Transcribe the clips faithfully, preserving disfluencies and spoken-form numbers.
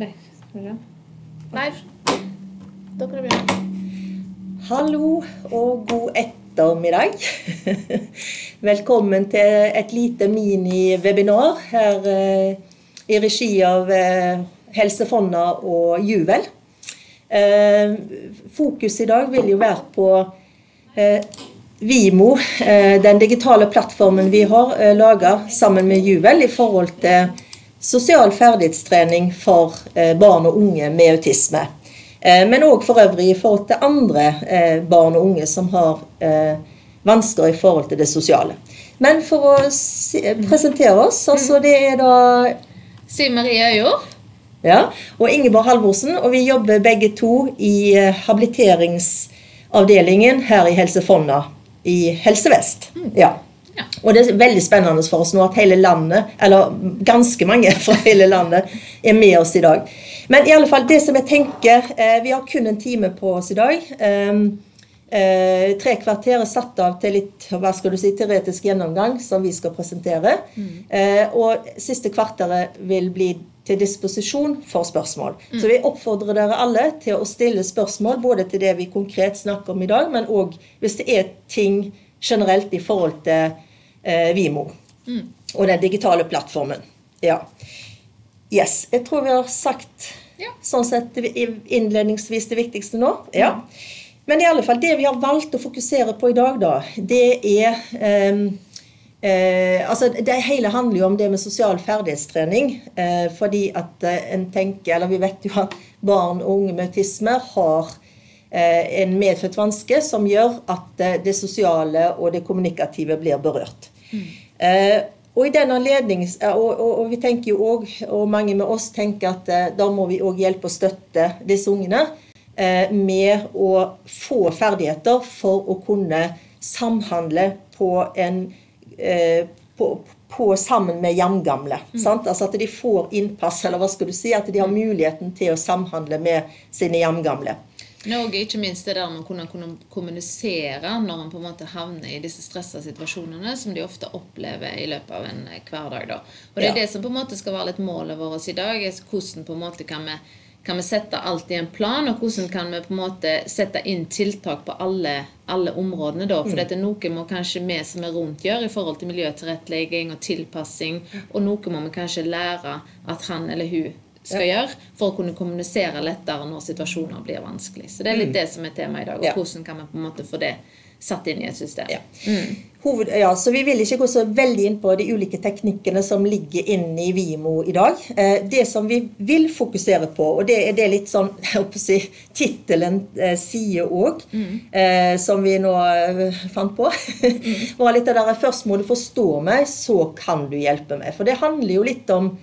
Ok, skal vi se. Live. Da kan du begynne. Hallo og god ettermiddag. Velkommen til et lite mini-webinar her eh, i regi av eh, Helse Fonna og Juvel. Eh, fokus i dag vil jo være på eh, Vimo, eh, den digitale plattformen vi har eh, laget sammen med Juvel i forhold til sosial ferdighetstrening for eh, barn og unge med autisme. Eh, men også for øvrig i forhold til andre eh, barn og unge som har eh, vansker i forhold til det sosiale. Men for å si, presentere oss, altså det er da Siv Marie Øyjord. Ja, og Ingeborg Halvorsen, og vi jobber begge to i eh, habiliteringsavdelingen her i Helse Fonna i Helse Vest. Ja. Ja. Og det er veldig spennende for oss nå at hele landet, eller ganske mange fra hele landet, er med oss i dag. Men i alle fall, det som jeg tenker, eh, vi har kun en time på oss i dag. Eh, eh, tre kvarter er satt av til litt, hva skal du si, teoretisk gjennomgang som vi skal presentere. Mm. Eh, og siste kvarteret vil bli til disposisjon for spørsmål. Mm. Så vi oppfordrer dere alle til å stille spørsmål, både til det vi konkret snakker om i dag, men også hvis det er ting generelt i forhold til eh, Vimo mm. og den digitale plattformen. Ja. Yes, jeg tror vi har sagt ja. Sånn sett innledningsvis det viktigste nå. Ja. Mm. Men i alle fall, det vi har valgt å fokusere på i dag da, det er eh, eh, altså det hele handler jo om det med sosial ferdighetstrening, eh, fordi at eh, en tenker, eller vi vet jo at barn og unge med autisme har en medfødt vanske som gjør at det sosiale og det kommunikative blir berørt. Mm. Eh, og i den anledning, og, og, og vi tenker jo også, og mange med oss tenker at eh, da må vi også hjelpe og støtte disse ungene eh, med å få ferdigheter for å kunne samhandle på en, eh, på, på sammen med jevngamle. Mm. Sant? Altså at de får innpass, eller hva skal du si, at de har muligheten til å samhandle med sine jevngamle. Norge, ikke minst det der med å kunne, kunne kommunisere når man på en måte havner i disse stressede situasjonene som de ofte opplever i løpet av en hverdag. Da. Og det er ja. Det som på en måte skal være litt målet vårt i dag, er hvordan på en måte kan vi, kan vi sette alt i en plan, og hvordan kan vi på en måte sette inn tiltak på alle, alle områdene. Da. For mm. dette er noe må kanskje vi som er rundt gjør i forhold til miljøtilrettelegging og tilpassing, og noe må vi kanskje lære at han eller hun skal ja. Gjøre for å kunne kommunisere lettere når situasjoner blir vanskelig. Så det er litt mm. det som er tema i dag, og ja. Hvordan kan man på en måte få det satt inn i et system. Ja. Mm. Hoved, ja, så vi vil ikke gå så veldig inn på de ulike teknikkene som ligger inne i Vimo i dag. Eh, det som vi vil fokusere på, og det er det litt sånn, jeg håper å si, titelen eh, sier også, mm. eh, som vi nå eh, fant på, mm. var litt av det der, først må du forstå meg, så kan du hjelpe meg. For det handler jo litt om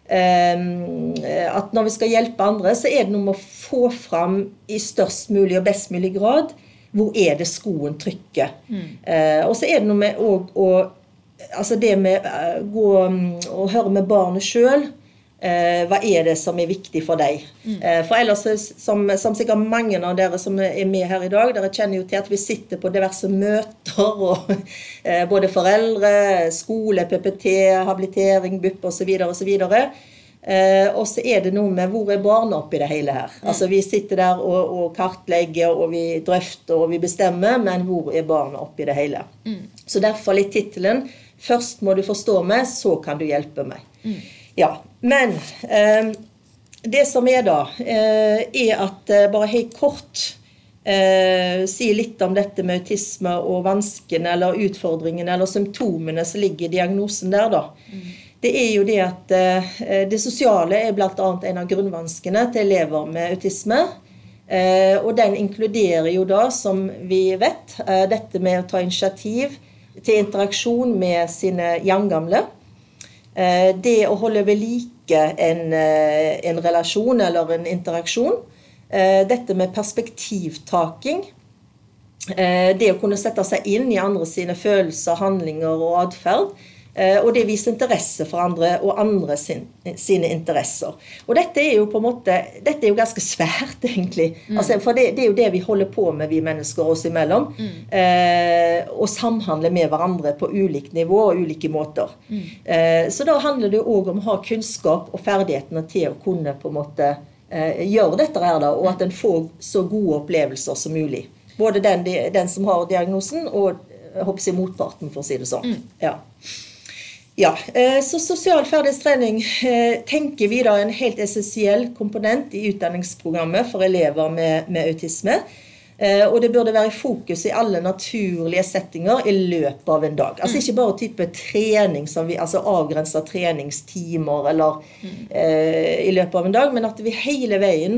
Um, at når vi skal hjelpe andre, så er det noe med å få fram i størst mulig og best mulig grad hvor er det skoen trykker. Mm. Uh, og så er det noe med å, å altså det med å gå og høre med barnet selv, uh, hva er det som er viktig for deg? Mm. Uh, for ellers, som, som sikkert mange av dere som er med her i dag, dere kjenner jo til at vi sitter på diverse møter, og uh, både foreldre, skole, P P T, habilitering, B U P og så videre og så videre. Uh, og så er det noe med hvor er barnet oppi det hele her. Mm. Altså vi sitter der og, og kartlegger, og vi drøfter, og vi bestemmer, men hvor er barnet oppi det hele? Mm. Så derfor litt titelen, først må du forstå meg, så kan du hjelpe meg. Mm. Ja, men eh, det som er da, eh, er at eh, bare helt kort eh, si litt om dette med autisme og vanskene, eller utfordringene, eller symptomene som ligger i diagnosen der da. Mm. Det er jo det at eh, det sosiale er blant annet en av grunnvanskene til elever med autisme, eh, og den inkluderer jo da, som vi vet, eh, dette med å ta initiativ til interaksjon med sine jevngamle. Det å holde ved like en, en relasjon eller en interaksjon. Dette med perspektivtaking. Det å kunne sette seg inn i andre sine følelser, handlinger og adferd. og det viser interesse for andre og andre sin, sine interesser. Og dette er jo på en måte, dette er jo ganske svært egentlig, mm. altså, for det, det er jo det vi holder på med, vi mennesker oss imellom, mm. eh, og samhandle med hverandre på ulikt nivå og ulike måter. Mm. Eh, så da handler det jo også om å ha kunnskap og ferdighetene til å kunne på en måte eh, gjøre dette her da, og at en får så gode opplevelser som mulig. Både den, den som har diagnosen og jeg håper jeg motparten, for å si det sånn. Mm. Ja. Ja, så sosial ferdighetstrening tenker vi da en helt essensiell komponent i utdanningsprogrammet for elever med, med autisme, og det burde være i fokus i alle naturlige settinger i løpet av en dag. Altså ikke bare type trening, som vi, altså avgrenset treningstimer eller mm. eh, i løpet av en dag, men at vi hele veien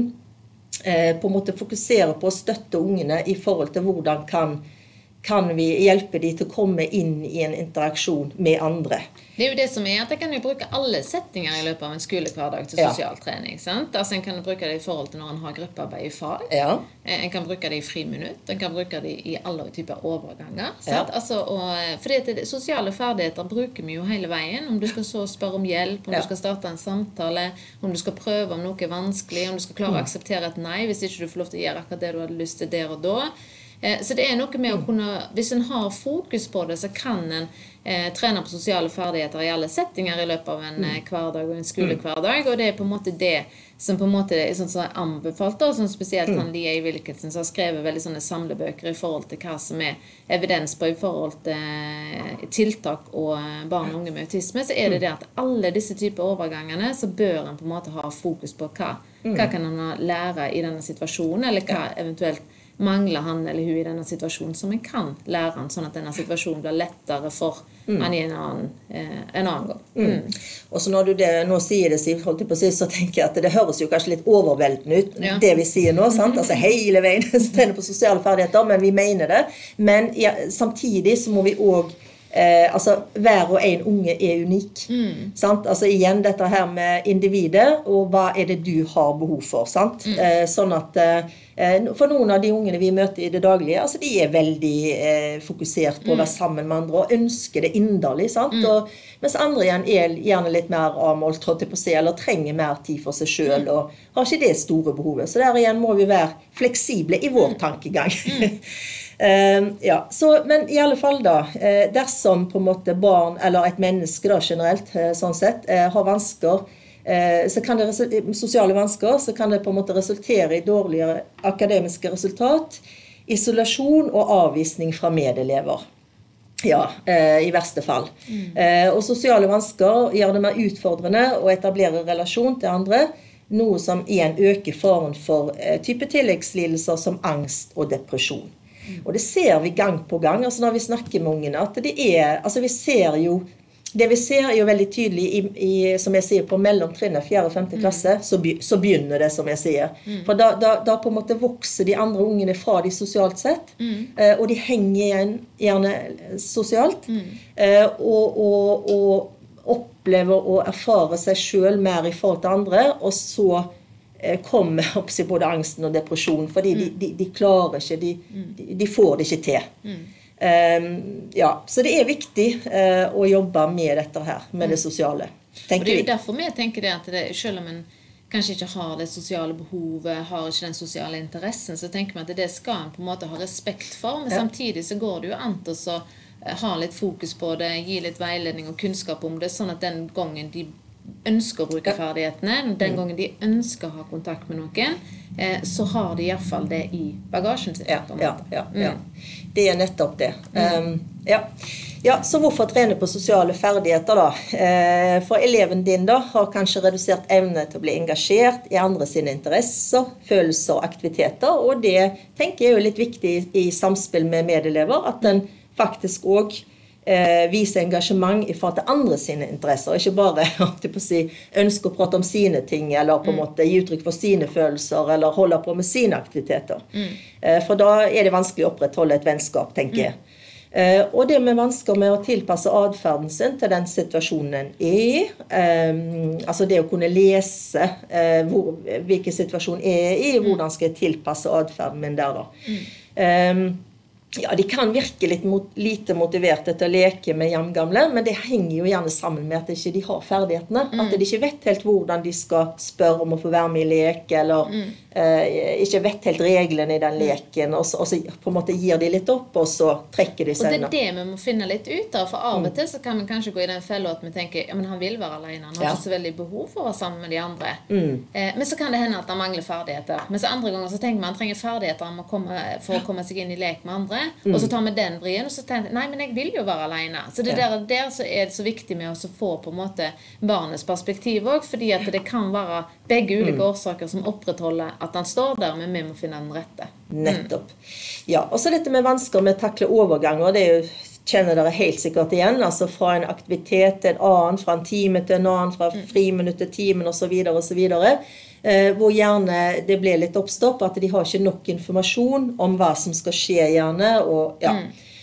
eh, på en måte fokuserer på å støtte ungene i forhold til hvordan kan kan vi hjelpe de til å komme inn i en interaksjon med andre. Det er jo det som er at jeg kan jo bruke alle settinger i løpet av en skolehverdag til sosial trening, sant? Altså en kan bruke det i forhold til når en har gruppearbeid i fag. Ja. En kan bruke det i friminutt, en kan bruke det i alle typer overganger, sant? Ja. Altså, og, fordi at det, sosiale ferdigheter bruker vi jo hele veien, om du skal så spørre om hjelp, om ja. Du skal starte en samtale, om du skal prøve om noe er vanskelig, om du skal klare å akseptere et nei, hvis ikke du får lov til å gjøre akkurat det du hadde lyst til der og da. Så det er noe med å kunne, hvis en har fokus på det, så kan en eh, trene på sosiale ferdigheter i alle settinger i løpet av en eh, hverdag og en skolehverdag, og det er på en måte det som på en måte er sånn som er anbefalt, og som spesielt han Lia Wilkinson som har skrevet veldig sånne samlebøker i forhold til hva som er evidens på i forhold til eh, tiltak og barn og unge med autisme, så er det det at alle disse typer overgangene, så bør en på en måte ha fokus på hva, hva kan han lære i denne situasjonen, eller hva eventuelt mangler han eller hun i denne situasjonen som en kan lære han, sånn at denne situasjonen blir lettere for mm. han i en annen, eh, en annen gang. Mm. Mm. Og så når du det, nå sier det, Siv, holdt jeg på å si, så tenker jeg at det høres jo kanskje litt overveldende ut, ja. Det vi sier nå, sant? Altså hele veien trener på sosiale ferdigheter, men vi mener det. Men ja, samtidig så må vi også Eh, altså hver og en unge er unik, mm. sant? Altså igjen dette her med individet og hva er det du har behov for, sant? Mm. Eh, sånn at eh, for noen av de ungene vi møter i det daglige, altså de er veldig eh, fokusert på å være sammen med andre og ønsker det inderlig, sant? Mm. Og, mens andre igjen er gjerne litt mer avmålt, trådt på seg, eller trenger mer tid for seg selv og har ikke det store behovet. Så der igjen må vi være fleksible i vår tankegang. Mm. Uh, ja, så, men i alle fall da, uh, dersom på en måte barn, eller et menneske da generelt, uh, sånn sett, uh, har vansker, uh, så kan det, sosiale vansker, så kan det på en måte resultere i dårligere akademiske resultat, isolasjon og avvisning fra medelever. Ja, uh, i verste fall. Mm. Uh, og sosiale vansker gjør det mer utfordrende å etablere relasjon til andre, noe som igjen øker faren for uh, type tilleggslidelser som angst og depresjon. Og det ser vi gang på gang, altså når vi snakker med ungene, at det er, altså vi ser jo, det vi ser er jo veldig tydelig i, i som jeg sier, på mellomtrinnet, fjerde og femte klasse, mm. så, be, så begynner det, som jeg sier. Mm. For da, da, da på en måte vokser de andre ungene fra de sosialt sett, mm. eh, og de henger igjen, gjerne sosialt, mm. eh, og, og, og opplever å erfare seg selv mer i forhold til andre, og så kommer opp til både angsten og depresjon, fordi mm. de, de, de klarer ikke, de, de, de får det ikke til. Mm. Um, ja, så det er viktig uh, å jobbe med dette her, med mm. det sosiale, tenker vi. Og det er jo derfor vi tenker det at det, selv om en kanskje ikke har det sosiale behovet, har ikke den sosiale interessen, så tenker vi at det skal en på en måte ha respekt for, men ja. Samtidig så går det jo an til å ha litt fokus på det, gi litt veiledning og kunnskap om det, sånn at den gangen de ønsker å bruke ferdighetene, den gangen de ønsker å ha kontakt med noen, eh, så har de i hvert fall det i bagasjen sin. Ja, ja, ja, ja. Det er nettopp det. Um, ja. Ja, så hvorfor trene på sosiale ferdigheter da? Eh, for eleven din da har kanskje redusert evne til å bli engasjert i andre sine interesser, følelser og aktiviteter, og det tenker jeg er jo litt viktig i samspill med medelever, at den faktisk også Eh, vise engasjement i forhold til andre sine interesser, ikke bare på å si, ønske å prate om sine ting, eller på en måte gi uttrykk for sine følelser, eller holde på med sine aktiviteter. Mm. Eh, for da er det vanskelig å opprettholde et vennskap, tenker jeg. Mm. Eh, og det med vansker med å tilpasse adferden sin til den situasjonen er, eh, altså det å kunne lese eh, hvor, hvilken situasjon er i, hvordan skal jeg tilpasse adferden min der da. Mm. Eh, Ja, de kan virke litt mot, lite motiverte til å leke med jevngamle, men det henger jo gjerne sammen med at de ikke har ferdighetene. Mm. At de ikke vet helt hvordan de skal spørre om å få være med i lek, eller mm. eh, ikke vet helt reglene i den leken, og så, og så på en måte gir de litt opp, og så trekker de seg unna. Og det er det vi må finne litt ut av, for av og til så kan vi kanskje gå i den fellen at vi tenker, ja, men han vil være alene, han har ja. ikke så veldig behov for å være sammen med de andre. Mm. Eh, men så kan det hende at han mangler ferdigheter. Men så andre ganger så tenker man, han trenger ferdigheter om å komme, for å komme seg inn i lek med andre. Mm. Og så tar vi den vrien, og så tenker jeg, nei, men jeg vil jo være alene. Så det ja. der, der så er det så viktig med å få på en måte barnets perspektiv også, fordi at det kan være begge ulike mm. årsaker som opprettholder at han står der, men vi må finne den rette. Mm. Nettopp. Ja, og så dette med vansker med å takle overganger, det er jo, kjenner dere helt sikkert igjen, altså fra en aktivitet til en annen, fra en time til en annen, fra friminutt til timen, og så videre, og så videre. Hvor gjerne det blir litt oppstopp, at de har ikke nok informasjon om hva som skal skje gjerne, og ja.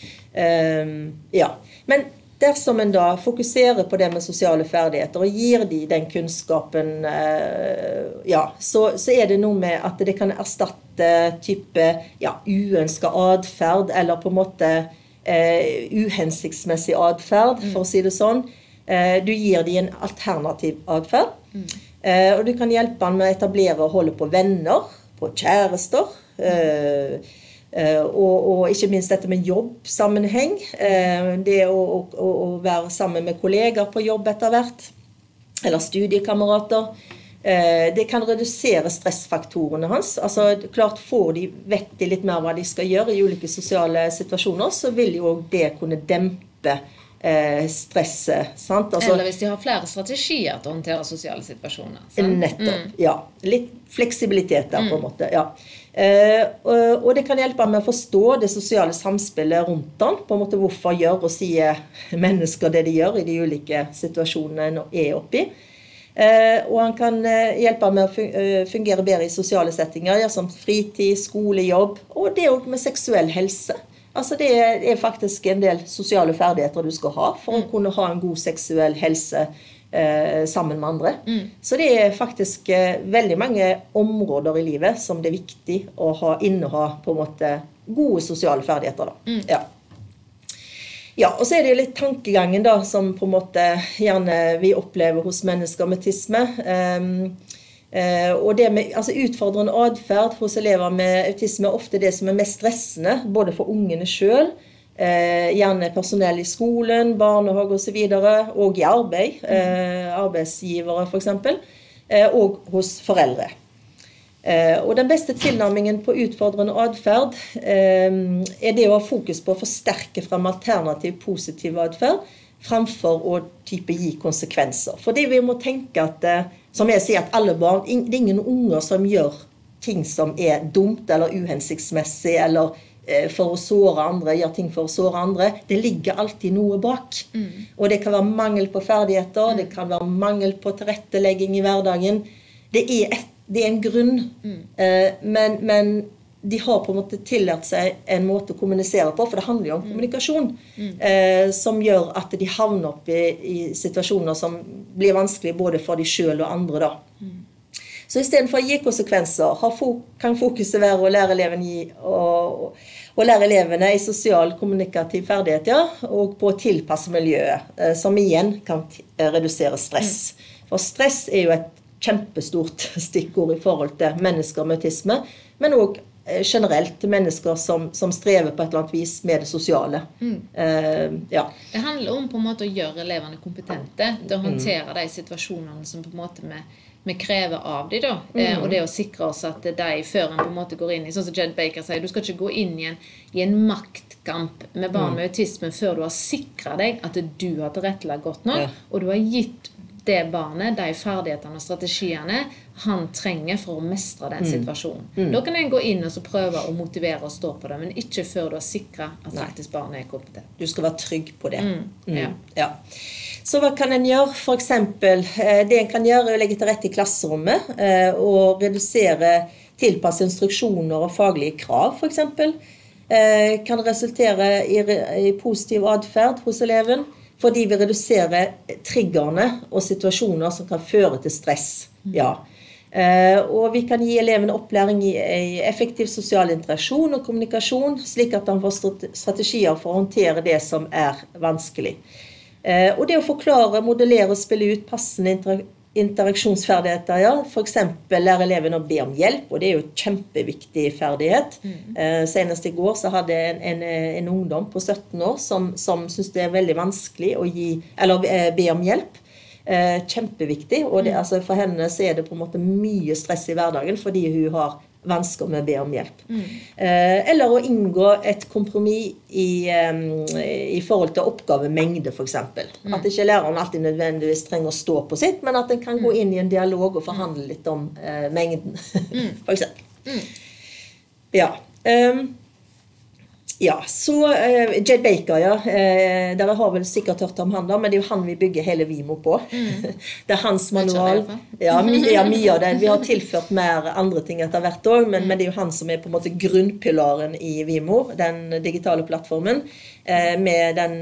Mm. Um, ja. Men dersom en da fokuserer på det med sosiale ferdigheter, og gir de den kunnskapen, uh, ja, så, så er det noe med at det kan erstatte type ja, uønsket adferd, eller på en måte uh, uhensiktsmessig adferd, mm. for å si det sånn. Uh, du gir de en alternativ adferd. Mm. Uh, og du kan hjelpe han med å etablere og holde på venner, på kjærester, uh, uh, og, og ikke minst dette med jobbsammenheng, uh, det å, å, å være sammen med kolleger på jobb etter hvert, eller studiekamerater. Uh, det kan redusere stressfaktorene hans. Altså, klart får de, vet de litt mer hva de skal gjøre i ulike sosiale situasjoner, så vil jo det kunne dempe Eh, stresset, sant? Altså, eller hvis de har flere strategier til å håndtere sosiale situasjoner. Sant? Nettopp, mm. ja. Litt fleksibilitet der, mm. på en måte, ja. Eh, og, og det kan hjelpe med å forstå det sosiale samspillet rundt han, på en måte hvorfor gjør og sier mennesker det de gjør i de ulike situasjonene en er oppi. Eh, og han kan eh, hjelpe med å fungere bedre i sosiale settinger, ja, som fritid, skole, jobb, og det også med seksuell helse. Altså det er faktisk en del sosiale ferdigheter du skal ha for å kunne ha en god seksuell helse eh, sammen med andre. Mm. Så det er faktisk eh, veldig mange områder i livet som det er viktig å ha inneha på en måte gode sosiale ferdigheter da. Mm. Ja. Ja, og så er det jo litt tankegangen da, som på en måte gjerne vi opplever hos mennesker med autisme. Um, Uh, og det med altså utfordrende adferd hos elever med autisme er ofte det som er mest stressende, både for ungene selv, uh, gjerne personell i skolen, barnehage og så videre, og i arbeid, uh, arbeidsgivere for eksempel, uh, og hos foreldre. Uh, og den beste tilnærmingen på utfordrende adferd uh, er det å ha fokus på å forsterke frem alternativ positiv adferd, framfor å type gi konsekvenser. Fordi vi må tenke at, som jeg sier, at alle barn, det er ingen unger som gjør ting som er dumt eller uhensiktsmessig, eller for å såre andre, gjør ting for å såre andre. Det ligger alltid noe bak. Mm. Og det kan være mangel på ferdigheter, mm. det kan være mangel på tilrettelegging i hverdagen. Det er, et, det er en grunn, mm. uh, men, men de har på en måte tillært seg en måte å kommunisere på, for det handler jo om kommunikasjon, mm. eh, som gjør at de havner opp i, i situasjoner som blir vanskelig både for de selv og andre da. Mm. Så i stedet for å gi konsekvenser, kan fokuset være å lære elevene, gi, og, og lære elevene i sosial kommunikativ ferdighet, ja, og på å tilpasse miljøet, eh, som igjen kan redusere stress. Mm. For stress er jo et kjempestort stikkord i forhold til mennesker med autisme, men også generelt til mennesker som, som strever på et eller annet vis med det sosiale. Mm. Uh, ja. Det handler om på en måte å gjøre elevene kompetente til å håndtere mm. de situasjonene som på en måte vi, vi krever av dem da. Mm. Uh, og det å sikre oss at de før en på en måte går inn i, sånn som Jed Baker sier, du skal ikke gå inn i en, i en maktkamp med barn med autisme før du har sikret deg at du har tilrettelagt godt nok, ja. Og du har gitt det barnet, de ferdighetene og strategiene han trenger for å mestre den situasjonen. Mm. Mm. Da kan en gå inn og så prøve å motivere og stå på det, men ikke før du har sikret at faktisk barnet er kompetent. Du skal være trygg på det. Mm. Mm. Ja. Ja. Så hva kan en gjøre? For eksempel, det en kan gjøre er å legge til rette i klasserommet og redusere tilpasse instruksjoner og faglige krav, for eksempel. Kan resultere i, i positiv adferd hos eleven, fordi vi reduserer triggerne og situasjoner som kan føre til stress. Ja. Eh, og vi kan gi eleven opplæring i, i effektiv sosial interaksjon og kommunikasjon, slik at han får strategier for å håndtere det som er vanskelig. Eh, og det å forklare, modellere og spille ut passende inter interaksjonsferdigheter, ja. For eksempel lære eleven å be om hjelp, og det er jo et kjempeviktig ferdighet. Mm. Eh, senest i går så hadde en, en, en ungdom på sytten år som, som synes det er veldig vanskelig å gi, eller be om hjelp. Eh, kjempeviktig, og det, altså for henne så er det på en måte mye stress i hverdagen fordi hun har vansker med å be om hjelp. Mm. Eh, eller å inngå et kompromiss i, um, i forhold til oppgavemengde for eksempel. Mm. At ikke læreren alltid nødvendigvis trenger å stå på sitt, men at den kan mm. gå inn i en dialog og forhandle litt om uh, mengden, mm. for eksempel. Mm. Ja. Um, Ja, så uh, Jed Baker, ja, uh, dere har vel sikkert hørt om han da, men det er jo han vi bygger hele Vimo på. Mm. Det er hans manual. Ja, mye, ja, mye av det. Vi har tilført mer andre ting etter hvert år, men, mm. men det er jo han som er på en måte grunnpilaren i Vimo, den digitale plattformen, uh, med den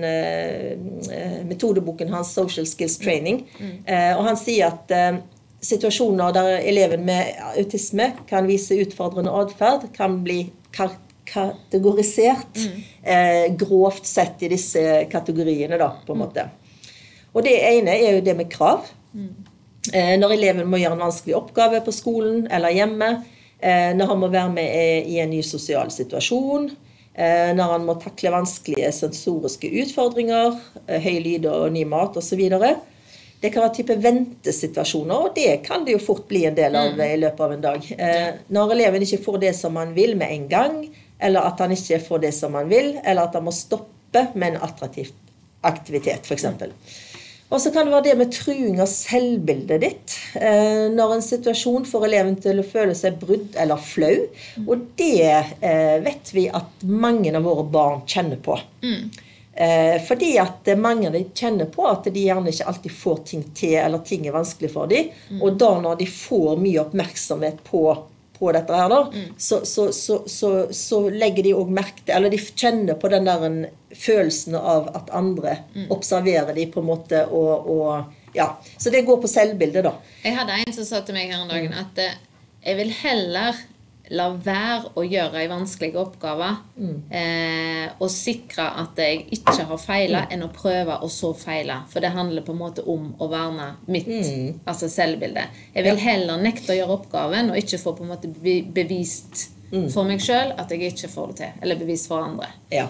uh, metodeboken hans, Social Skills Training. Mm. Uh, og han sier at uh, situasjoner der eleven med autisme kan vise utfordrende adferd, kan bli karakterisert kategorisert mm. eh, grovt sett i disse kategoriene da, på en måte. Og det ene er jo det med krav. Mm. Eh, når eleven må gjøre en vanskelig oppgave på skolen eller hjemme, eh, når han må være med i en ny sosial situasjon, eh, når han må takle vanskelige sensoriske utfordringer, eh, høy lyd og ny mat og så videre. Det kan være type ventesituasjoner, og det kan det jo fort bli en del av i løpet av en dag. Eh, når eleven ikke får det som han vil med en gang, eller at han ikke får det som han vil, eller at han må stoppe med en attraktiv aktivitet, for eksempel. Og så kan det være det med truing av selvbildet ditt, eh, når en situasjon får eleven til å føle seg brudd eller flau, og det eh, vet vi at mange av våre barn kjenner på. Mm. Eh, fordi at mange av de kjenner på at de gjerne ikke alltid får ting til, eller ting er vanskelig for dem, mm. og da når de får mye oppmerksomhet på på dette her da, mm. så, så, så, så, så legger de også merke til, eller de kjenner på den der følelsen av at andre mm. observerer de på en måte, og, og ja, så det går på selvbildet da. Jeg hadde en som sa til meg her en dagen mm. at jeg vil heller la være å gjøre en vanskelig oppgave mm. eh, og sikre at jeg ikke har feilet mm. enn å prøve å så feile. For det handler på en måte om å verne mitt mm. altså selvbilde. Jeg vil ja. heller nekte å gjøre oppgaven og ikke få på en måte bevist mm. for meg selv at jeg ikke får det til. Eller bevist for andre. Ja.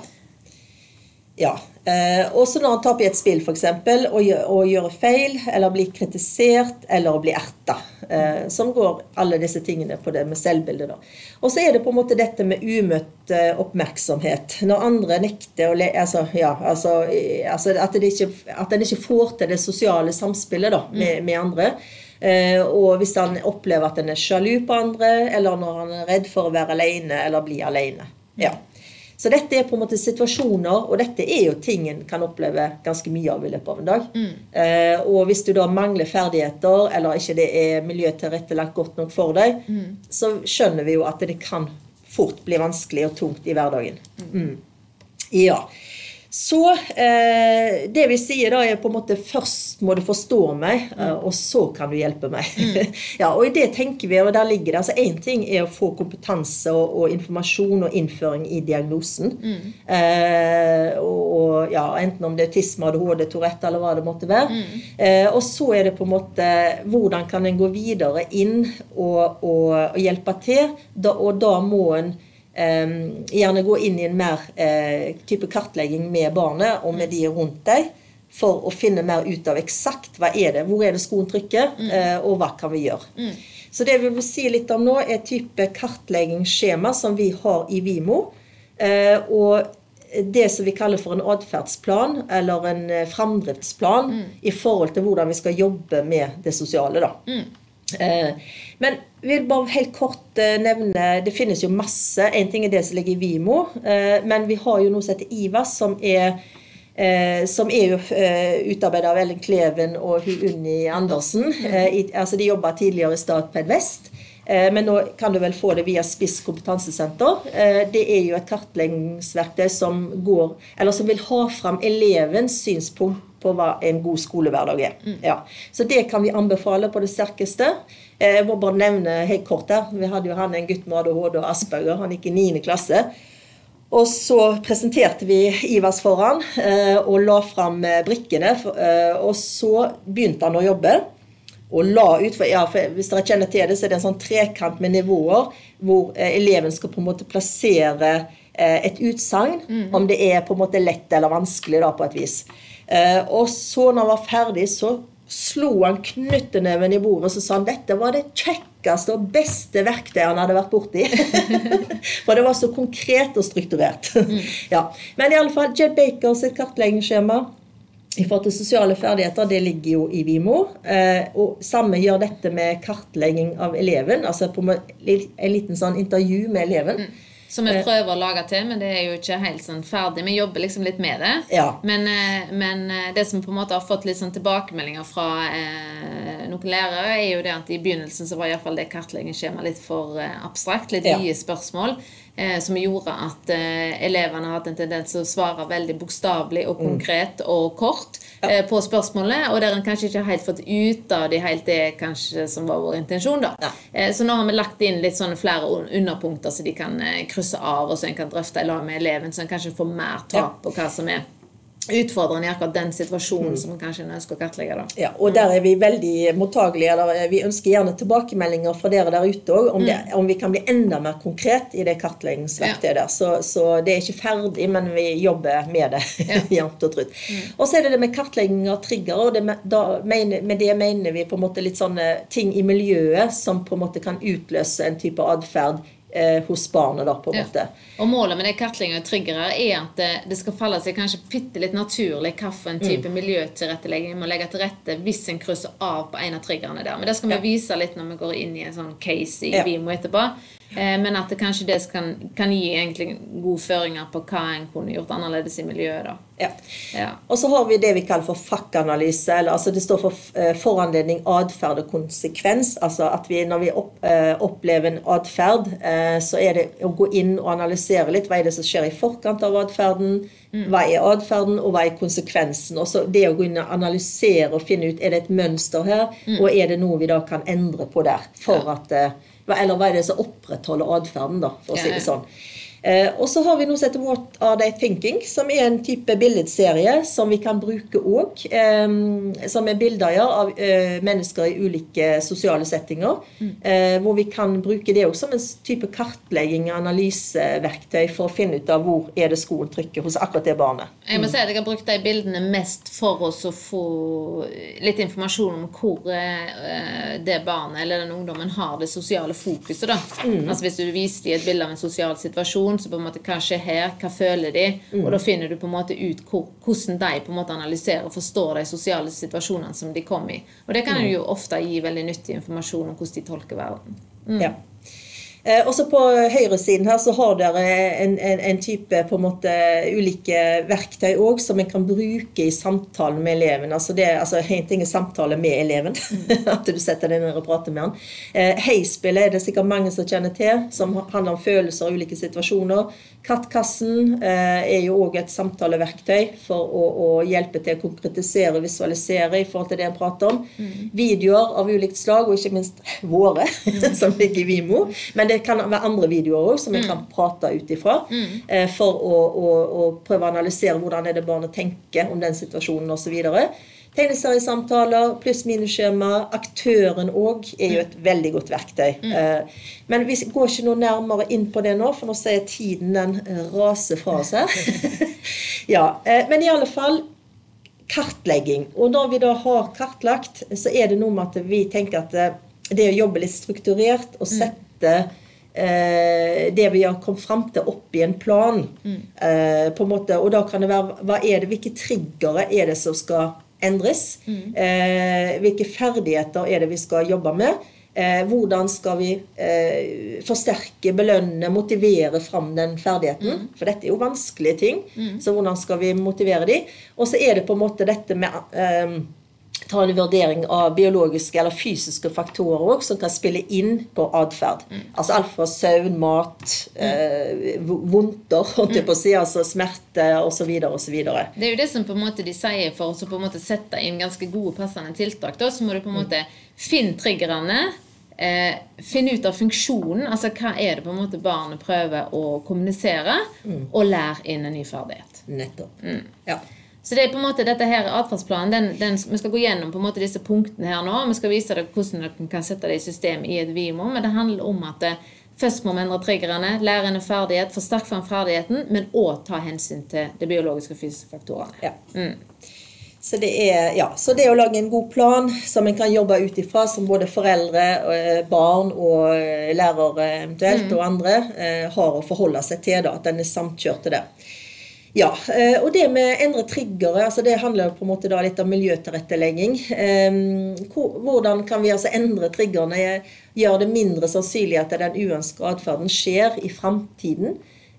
Ja. Eh, også når han tar på et spill for eksempel, og gjør, og gjør feil, eller blir kritisert, eller blir ertet. Eh, som går alle disse tingene på det med selvbildet da. Og så er det på en måte dette med umøtt eh, oppmerksomhet. Når andre nekter, å le, altså, ja, altså, altså at, det ikke, at den ikke får til det sosiale samspillet da, med, med andre. Eh, og hvis han opplever at den er sjalu på andre, eller når han er redd for å være alene, eller bli alene. Ja. Så dette er på en måte situasjoner, og dette er jo ting en kan oppleve ganske mye av i løpet av en dag. Mm. Eh, og hvis du da mangler ferdigheter, eller ikke det er miljøtilrettelagt godt nok for deg, mm. så skjønner vi jo at det kan fort bli vanskelig og tungt i hverdagen. Mm. Ja. Så eh, det vi sier da er på en måte først må du forstå meg, eh, og så kan du hjelpe meg. Mm. Ja, og i det tenker vi, og der ligger det, altså en ting er å få kompetanse og, og informasjon og innføring i diagnosen. Mm. Eh, og, og ja, enten om det er autisme, A D H D, Tourette eller hva det måtte være. Mm. Eh, og så er det på en måte, hvordan kan en gå videre inn og, og, og hjelpe til, da, og da må en Um, gjerne gå inn i en mer uh, type kartlegging med barnet og med de rundt deg for å finne mer ut av eksakt hva er det, hvor er det skoen trykker mm. uh, og hva kan vi gjøre. Mm. Så det vi vil si litt om nå er type kartleggingsskjema som vi har i Vimo, uh, og det som vi kaller for en adferdsplan eller en uh, framdriftsplan mm. i forhold til hvordan vi skal jobbe med det sosiale da. Mm. Uh, men vi vil bare helt kort nevne, det finnes jo masse, en ting er det som ligger i Vimo, men vi har jo noe som heter IVAS, som er, som er jo utarbeidet av Ellen Kleven og Unni Andersen. Mm. Altså de jobber tidligere i Statped Vest, Men nå kan du vel få det via Spiss kompetansesenter. Det er jo et kartleggingsverktøy som går, eller som vil ha frem elevens synspunkt på hva en god skolehverdag er. Mm. Ja. Så det kan vi anbefale på det sterkeste. Jeg må bare nevne helt kort her. Vi hadde jo han en gutt med A D H D og Asperger, han gikk i niende klasse. Og så presenterte vi Ivars foran eh, og la frem brikkene, eh, og så begynte han å jobbe, og la ut, for, ja, for hvis dere kjenner til det, så er det en sånn trekant med nivåer, hvor eh, eleven skal på en måte plassere eh, et utsagn, mm. om det er på en måte lett eller vanskelig da, på et vis. Eh, og så når han var ferdig, så slo han knytteneven i bordet, og så sa han, dette var det kjekkeste og beste verktøyet han hadde vært borti. For det var så konkret og strukturert. Mm. Ja. Men i alle fall, Jed Bakers kartleggingsskjema i forhold til sosiale ferdigheter, det ligger jo i Vimo. Eh, og samme gjør dette med kartlegging av eleven, altså på en liten sånn intervju med eleven. Mm. Som vi prøver å lage til, men det er jo ikke helt sånn ferdig. Vi jobber liksom litt med det. Ja. Men, men det som på en måte har fått litt sånn tilbakemeldinger fra eh, noen lærere, er jo det at i begynnelsen så var i hvert fall det kartleggingsskjema litt for eh, abstrakt, litt vide spørsmål, eh, som gjorde at eh, eleverne hadde en tendens til å svare veldig bokstavlig og konkret mm. og kort eh, på spørsmålet, og der en kanskje ikke har helt fått ut av det helt det kanskje som var vår intensjon da. Ja. Eh, så nå har vi lagt inn litt sånne flere underpunkter så de kan eh, av, og så en kan drøfte i lag med eleven, så en kanskje får mer tak på hva som er utfordrende i akkurat den situasjonen mm. som man kanskje ønsker å kartlegge da. Ja, og der er vi veldig mottagelige, eller vi ønsker gjerne tilbakemeldinger fra dere der ute også, om, det, om vi kan bli enda mer konkret i det kartleggingsverktøyet der. Så, så det er ikke ferdig, men vi jobber med det ja. jevnt og trutt. Mm. Og så er det det med kartlegging av trigger, og det med, da mener, med det mener vi på en måte litt sånne ting i miljøet som på en måte kan utløse en type adferd Eh, hos barnet da på en måte. Ja. Og målet med det kartlegging og triggere er at det, det skal falle seg kanskje pytte litt naturlig hva for en type mm. miljøtilrettelegging må legge til rette hvis en krysser av på en av triggerne der. Men det skal vi ja. vise litt når vi går inn i en sånn case i ja. Vimo etterpå. Eh, men at det kanskje det kan, kan gi egentlig gode føringer på hva en kunne gjort annerledes i miljøet da. Ja. Ja. Og så har vi det vi kaller for fakkanalyse, eller altså det står for uh, foranledning, adferd og konsekvens. Altså at vi når vi opp, uh, opplever en adferd, uh, så er det å gå inn og analysere litt hva er det som skjer i forkant av adferden, mm. hva er adferden og hva er konsekvensen. Og så det å gå inn og analysere og finne ut, er det et mønster her, mm. og er det noe vi da kan endre på der, for ja. at, uh, eller hva er det som opprettholder adferden da, for å ja, si det sånn. Eh, og så har vi noe som heter What Are They Thinking, som er en type billedserie som vi kan bruke også, eh, som er bilder ja, av eh, mennesker i ulike sosiale settinger, mm. eh, hvor vi kan bruke det også som en type kartlegging og analyseverktøy for å finne ut av hvor er det skoen trykker hos akkurat det barnet. Mm. Jeg må si at jeg har brukt de bildene mest for oss å få litt informasjon om hvor eh, det barnet eller den ungdommen har det sosiale fokuset da. Mm. Altså hvis du viser dem et bilde av en sosial situasjon, så på en måte hva skjer her, hva føler de, mm. og da finner du på en måte ut hvor, hvordan de på en måte analyserer og forstår de sosiale situasjonene som de kommer i. Og det kan mm. jo ofte gi veldig nyttig informasjon om hvordan de tolker verden. Mm. Ja. Eh, også på høyresiden her så har dere en, en, en type på en måte ulike verktøy også, som en kan bruke i samtalen med eleven. Altså det altså en ting er samtale med eleven, at du setter deg ned og prater med han. Eh, Heispillet er det sikkert mange som kjenner til, som handler om følelser og ulike situasjoner. Kattkassen eh, er jo også et samtaleverktøy for å, å hjelpe til å konkretisere og visualisere i forhold til det en prater om. Mm. Videoer av ulikt slag, og ikke minst våre, som ligger i Vimo. Men det kan være andre videoer også, som vi mm. kan prate ut ifra, mm. eh, for å, å, å prøve å analysere hvordan er det barnet tenker om den situasjonen og så videre. Tegneseriesamtaler, pluss-minus-skjema, aktøren også er jo et veldig godt verktøy. Mm. Eh, men vi går ikke noe nærmere inn på det nå, for nå ser jeg tiden den raser fra oss her. ja, eh, men i alle fall kartlegging. Og når vi da har kartlagt, så er det noe med at vi tenker at det, det å jobbe litt strukturert og sette mm. Eh, det vi har kommet frem til opp i en plan mm. eh, på en måte, og da kan det være hva er det, hvilke triggere er det som skal endres mm. eh, hvilke ferdigheter er det vi skal jobbe med eh, hvordan skal vi eh, forsterke, belønne, motivere frem den ferdigheten, mm. for dette er jo vanskelige ting mm. så hvordan skal vi motivere de, og så er det på en måte dette med eh, ta en vurdering av biologiske eller fysiske faktorer også, som kan spille inn på adferd. Mm. Altså alt fra søvn, mat, mm. eh, vondter, holdt jeg på å si, altså smerte, og så videre, og så videre. Det er jo det som på en måte de sier for å på en måte sette inn ganske gode passende tiltak. Da, så må du på en måte finne triggerne, eh, finne ut av funksjonen, altså hva er det på en måte barnet prøver å kommunisere, mm. og lære inn en ny ferdighet. Nettopp. Mm. Ja. Så det er på en måte dette her atferdsplanen, den, den, vi skal gå gjennom på en måte disse punktene her nå, vi skal vise deg hvordan dere kan sette det i system i et Vimo, men det handler om at det, først må vi endre triggerne, lære en ferdighet, forsterke fram ferdigheten, men også ta hensyn til de biologiske og fysiske faktorene. Ja. Mm. Så det er, ja, så det er å lage en god plan som en kan jobbe ut ifra, som både foreldre, barn og lærere eventuelt, mm. og andre eh, har å forholde seg til da, at den er samtkjørt til det. Ja, og det med endre triggere, altså det handler på en måte da litt om miljøtilrettelegging. Hvordan kan vi altså endre triggerne, gjøre det mindre sannsynlig at den uønskede adferden skjer i fremtiden?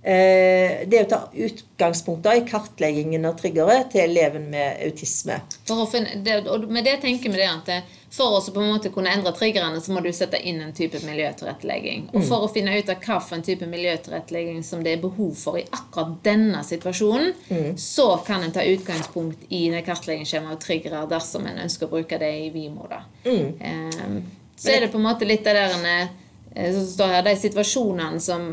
Det er å ta utgangspunkter i kartleggingen av triggere til eleven med autisme. For å finne, det, og med det tenker vi det at for å på en måte kunne endre triggerne så må du sette inn en type miljøtilrettelegging. Og for mm. å finne ut av hva for en type miljøtilrettelegging som det er behov for i akkurat denne situasjonen, mm. så kan en ta utgangspunkt i det kartleggingsskjemaet og triggere dersom en ønsker å bruke det i Vimo. Da. Mm. Um, så er det på en måte litt det der en så står her, de situasjonene som,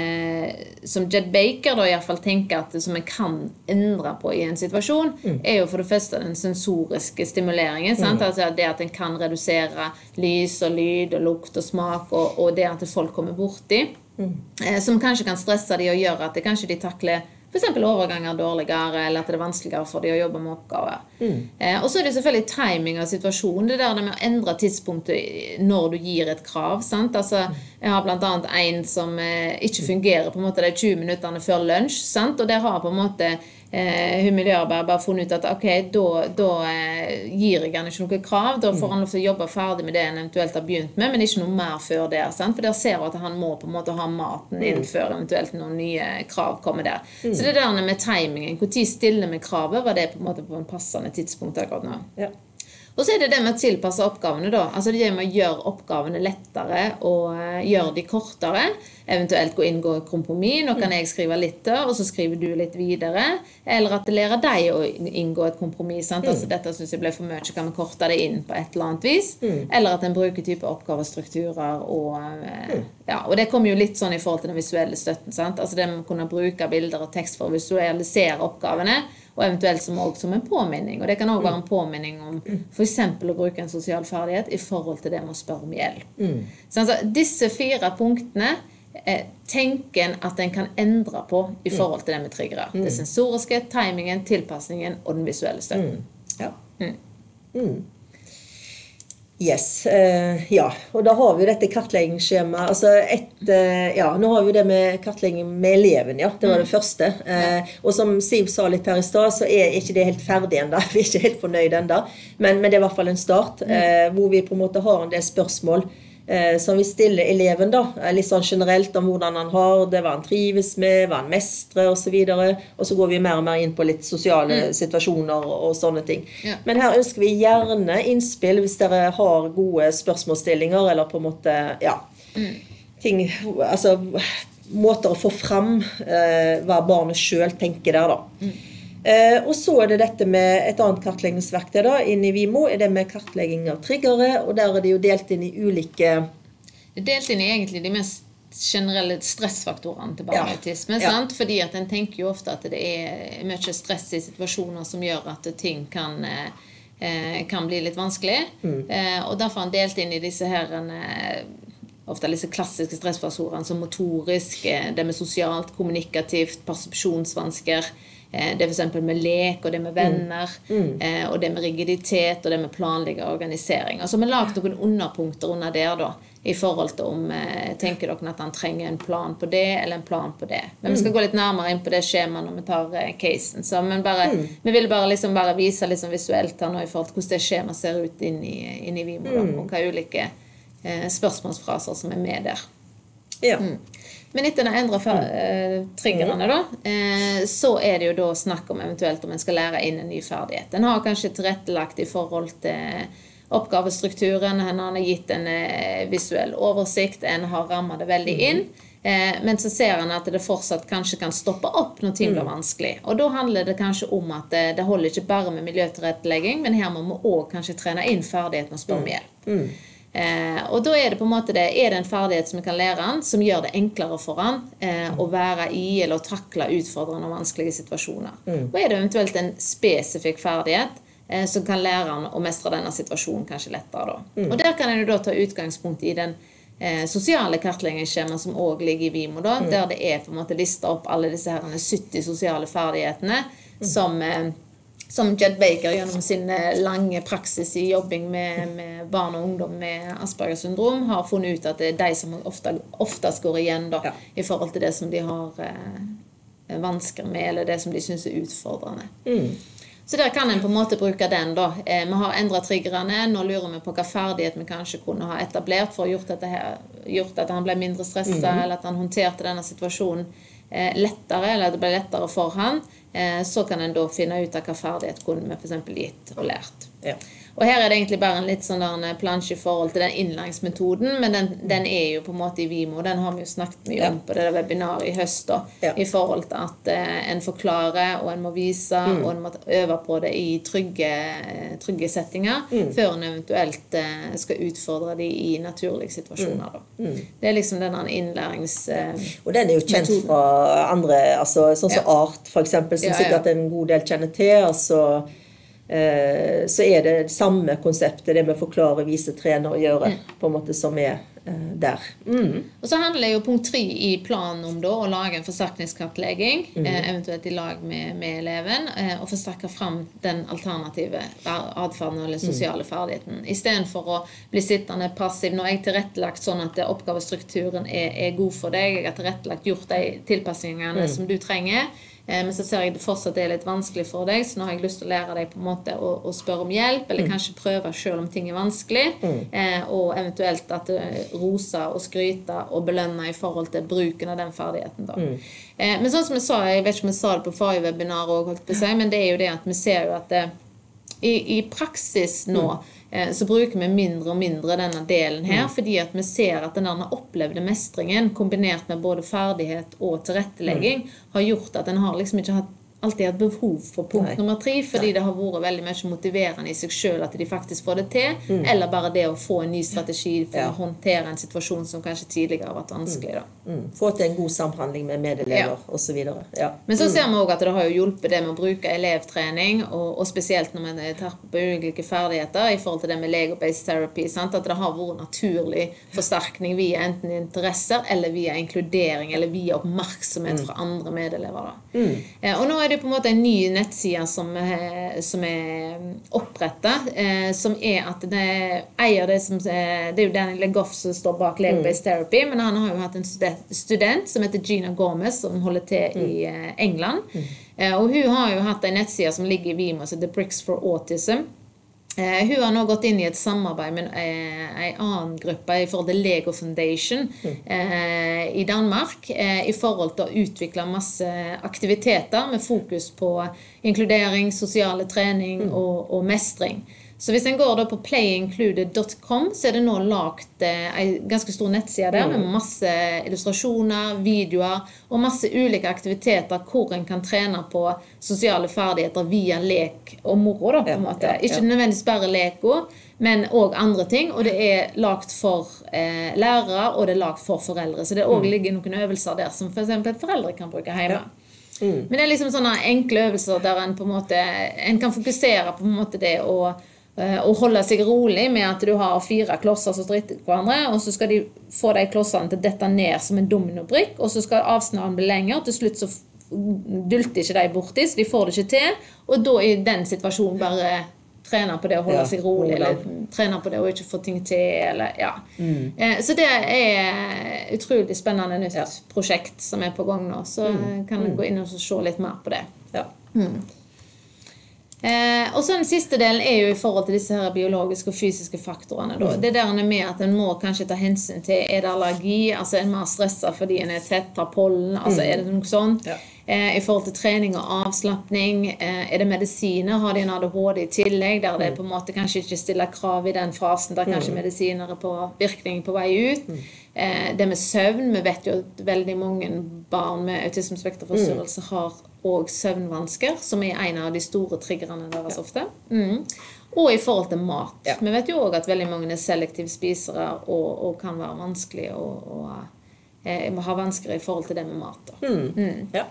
eh, som Jed Baker da i hvert fall tenker at som en kan endre på i en situasjon, mm. er jo for det første den sensoriske stimuleringen, sant? Mm. Altså det at en kan redusere lys og lyd og lukt og smak, og, og det at folk kommer borti, mm. eh, som kanskje kan stresse de og gjøre at det kanskje de takler for eksempel overganger dårligere, eller at det er vanskeligere for de å jobbe med oppgaver. Mm. Eh, og så er det selvfølgelig timing av situasjonen, det der med å endre tidspunktet når du gir et krav, sant? Altså, jeg har blant annet en som eh, ikke fungerer på en måte de tjue minutterne før lunsj, sant? Og der har på en måte eh, hun miljøarbeider bare funnet ut at ok, da, da eh, gir jeg han ikke noe krav, da får han lov til å jobbe ferdig med det han eventuelt har begynt med, men ikke noe mer før det, sant? For der ser jeg at han må på en måte ha maten inn før eventuelt noen nye krav kommer der. Mm. Så det der med timingen, hvor tid stiller med kravet, var det på en måte på en passende tidspunkt akkurat nå. Ja. Og så er det det med å tilpasse oppgavene da. Altså det med å gjøre oppgavene lettere og gjøre de kortere. Eventuelt gå inn og gå i kompromiss. Nå kan jeg skrive litt da, og så skriver du litt videre. Eller at det lærer deg å inngå et kompromiss. Sant? Altså dette synes jeg ble for mye, så kan vi korte det inn på et eller annet vis. Mm. Eller at en bruker type oppgavestrukturer. Og, mm. ja, og det kommer jo litt sånn i forhold til den visuelle støtten. Sant? Altså det med å kunne bruke bilder og tekst for å visualisere oppgavene. Og eventuelt som, også som en påminning. Og det kan også være en påminning om for eksempel å bruke en sosial ferdighet i forhold til det med å spørre om hjelp. Mm. Så altså, disse fire punktene eh, tenker en at en kan endre på i forhold til det med triggere. Mm. Det sensoriske, timingen, tilpassningen og den visuelle støtten. Mm. Ja. Mm. Mm. Yes, uh, ja, og da har vi dette kartleggingsskjemaet, altså et, uh, ja, nå har vi det med kartlegging med eleven, ja, det var det mm. første, uh, ja. Og som Siv sa litt her i stad, så er ikke det helt ferdig enda, vi er ikke helt fornøyd enda, men, men det er i hvert fall en start, mm. uh, hvor vi på en måte har en del spørsmål, uh, som vi stiller eleven da, litt sånn generelt om hvordan han har det, hva han trives med, hva han mestrer og så videre, og så går vi mer og mer inn på litt sosiale mm. situasjoner og, og sånne ting. Ja. Men her ønsker vi gjerne innspill hvis dere har gode spørsmålsstillinger, eller på en måte, ja, mm. ting, altså måter å få fram uh, hva barnet selv tenker der da. Mm. Uh, og så er det dette med et annet kartleggingsverktøy da, inn i Vimo, er det med kartlegging av triggere, og der er det jo delt inn i ulike... Det er delt inn i egentlig de mest generelle stressfaktorene til barneautisme, ja. Sant? Fordi at en tenker jo ofte at det er mye stress i situasjoner som gjør at ting kan, eh, kan bli litt vanskelig, mm. eh, og derfor har en delt inn i disse her eh, ofte disse klassiske stressfaktorene som motorisk, det med sosialt, kommunikativt, persepsjonsvansker, det er for eksempel med lek, og det med venner, mm. Mm. og det med rigiditet, og det med planlegging og organisering. Altså vi har lagt noen underpunkter under der da, i forhold til om, tenker dere at han trenger en plan på det, eller en plan på det. Men vi skal gå litt nærmere inn på det skjemaet når vi tar casen. Så men bare, mm. vi vil bare, liksom bare vise liksom visuelt her nå i forhold til hvordan det skjemaet ser ut inn i, inn i Vimo, da, og hva ulike eh, spørsmålsfraser som er med der. Ja. Mm. Men etter den endre mm. triggerne da, eh, så er det jo da snakk om eventuelt om en skal lære inn en ny ferdighet. En har kanskje tilrettelagt i forhold til oppgavestrukturen, en har gitt en eh, visuell oversikt, en har rammet det veldig inn, eh, men så ser en at det fortsatt kanskje kan stoppe opp når ting blir vanskelig. Og da handler det kanskje om at det, det holder ikke bare med miljøtilrettelegging, men her må vi også kanskje trene inn ferdigheten og spørre om hjelp. Mm. Eh, og da er det på en måte det, er det en ferdighet som vi kan lære han, som gjør det enklere for han eh, å være i eller å takle utfordrende og vanskelige situasjoner. Mm. Og er det eventuelt en spesifikk ferdighet eh, som kan lære han å mestre denne situasjonen kanskje lettere da. Mm. Og der kan en jo da ta utgangspunkt i den eh, sosiale kartleggingsskjema som også ligger i Vimo da, mm. der det er på en måte listet opp alle disse her sytti sosiale ferdighetene mm. som eh, som Jed Baker gjennom sin lange praksis i jobbing med, med barn og ungdom med Aspergers syndrom har funnet ut at det er de som ofte, oftest går igjen da, ja. I forhold til det som de har eh, vansker med, eller det som de synes er utfordrende. Mm. Så der kan en på en måte bruke den da. Eh, vi har endret triggerne, nå lurer vi på hva ferdighet vi kanskje kunne ha etablert for å gjort, dette her, gjort at han ble mindre stresset, mm. eller at han håndterte denne situasjonen eh, lettere, eller at det ble lettere for han. Så kan en da finne ut av hva ferdighet kunne vi for eksempel gitt og lært. Ja. Og her er det egentlig bare en litt sånn der plansje I forhold til den innlæringsmetoden, men den, den er jo på en måte I Vimo, den har vi jo snakket mye ja. Om på det webinaret I høst da, ja. I forhold til at eh, en forklarer, og en må vise, mm. og en må øve på det I trygge, trygge settinger, mm. før en eventuelt eh, skal utfordre det I naturlige situasjoner da. Mm. Det er liksom denne innlærings... Eh, og den er jo kjent metoden. Fra andre, altså sånn som ja. Art for eksempel, som ja, ja. Sikkert en god del kjenner til, altså... så er det samme konseptet, det med å forklare, vise, trene og gjøre, mm. på en måte som er uh, der. Mm. Og så handler jo punkt tre I planen om da, å lage en forsterkningskartlegging, mm. eh, eventuelt I lag med, med eleven, eh, og forsterke frem den alternative adferden eller sosiale mm. ferdigheten. I stedet for å bli sittende passiv, når jeg tilrettelagt sånn at oppgavestrukturen er, er god for deg, jeg har tilrettelagt gjort de tilpassingene mm. som du trenger, men så ser jeg det fortsatt er litt vanskelig for deg, så nå har jeg lyst til å lære deg på en måte å, å spørre om hjelp, eller mm. kanskje prøve selv om ting er vanskelig, mm. eh, og eventuelt at rosa og skryte og belønne I forhold til bruken av den ferdigheten da. Mm. Eh, men sånn som jeg sa, jeg vet ikke om jeg sa det på forrige webinar også, holdt på å si, men det er jo det at vi ser jo at det, I, I praksis nå, mm. så bruker vi mindre og mindre denne delen her, mm. fordi at vi ser at denne opplevde mestringen, kombinert med både ferdighet og tilrettelegging, mm. har gjort at den har liksom ikke hatt alltid hatt behov for punkt Nei. Nummer tre, fordi Nei. Det har vært veldig mye motiverende I seg selv at de faktisk får det til, mm. eller bare det å få en ny strategi for ja. Å håndtere en situasjon som kanskje tidligere har vært vanskelig. Da. Mm. Mm. Få til en god samhandling med medelever, ja. Og så videre. Ja. Men så ser vi også at det har jo hjulpet det med å bruke elevtrening, og, og spesielt når man tar på ulike ferdigheter, I forhold til det med Lego-based therapy, sant? At det har vært naturlig forsterkning via enten interesser, eller via inkludering, eller via oppmerksomhet mm. fra andre medelever. Da. Mm. Eh, og nå er det på en måte en ny nettside som, som er opprettet, eh, som er at det eier det som, det er jo Daniel Legoff som står bak Lego-based therapy, men han har jo hatt en student som heter Gina Gomez, som holder til mm. I England, mm. eh, og hun har jo hatt en nettside som ligger I Vimo, som heter Bricks for Autism. Eh, hun har nå gått inn I et samarbeid med eh, en annen gruppe I forhold til Lego Foundation eh, I Danmark, eh, I forhold til å utvikle masse aktiviteter med fokus på inkludering, sosiale trening mm. og, og mestring. Så hvis en går da på play included dot com, så er det nå lagt eh, en ganske stor nettside der med masse illustrasjoner, videoer og masse ulike aktiviteter hvor en kan trene på sosiale ferdigheter via lek og moro da, på en måte. Ja, ja, ja. Ikke nødvendigvis bare leko, men også andre ting, og det er lagt for eh, lærere, og det er lagt for foreldre. Så det også ligger noen øvelser der som for eksempel foreldre kan bruke hjemme. Ja. Mm. Men det er liksom sånne enkle øvelser der en på en måte, en kan fokusere på en måte det å og holde seg rolig med at du har fire klosser som stritter hverandre, og så skal de få de klossene til dette ned som en dominobrikk, og så skal avstanden bli lenger, og til slutt så dulter ikke de borti, så de får det ikke til, og da I den situasjonen bare trene på det å holde ja, seg rolig, eller trene på det å ikke få ting til, eller ja. Mm. Eh, så det er utrolig spennende nytt ja. Prosjekt som er på gang nå, så mm. kan du gå inn og se litt mer på det. Ja. Mm. Eh, og så den siste delen er jo i forhold til disse her biologiske og fysiske faktorene da. Det der er med at en må kanskje ta hensyn til, er det allergi, altså er en mer stresset fordi en er tett, tar pollen, altså er det noe sånt ja. eh, i forhold til trening og avslappning, eh, er det medisiner, har de en A D H D i tillegg der det på en måte kanskje ikke stiller krav i den fasen der kanskje medisiner er på virkning på vei ut mm. eh, det med søvn, vi vet jo at veldig mange barn med autismespekterforstyrrelse mm. har og søvnvansker, som er en av de store triggerne deres ofte. Mm. Og i forhold til mat. Ja. Vi vet jo også at veldig mange er selektive spisere, og, og kan være vanskelig å, å eh, ha vansker i forhold til det med mat. Mm. Mm. Ja.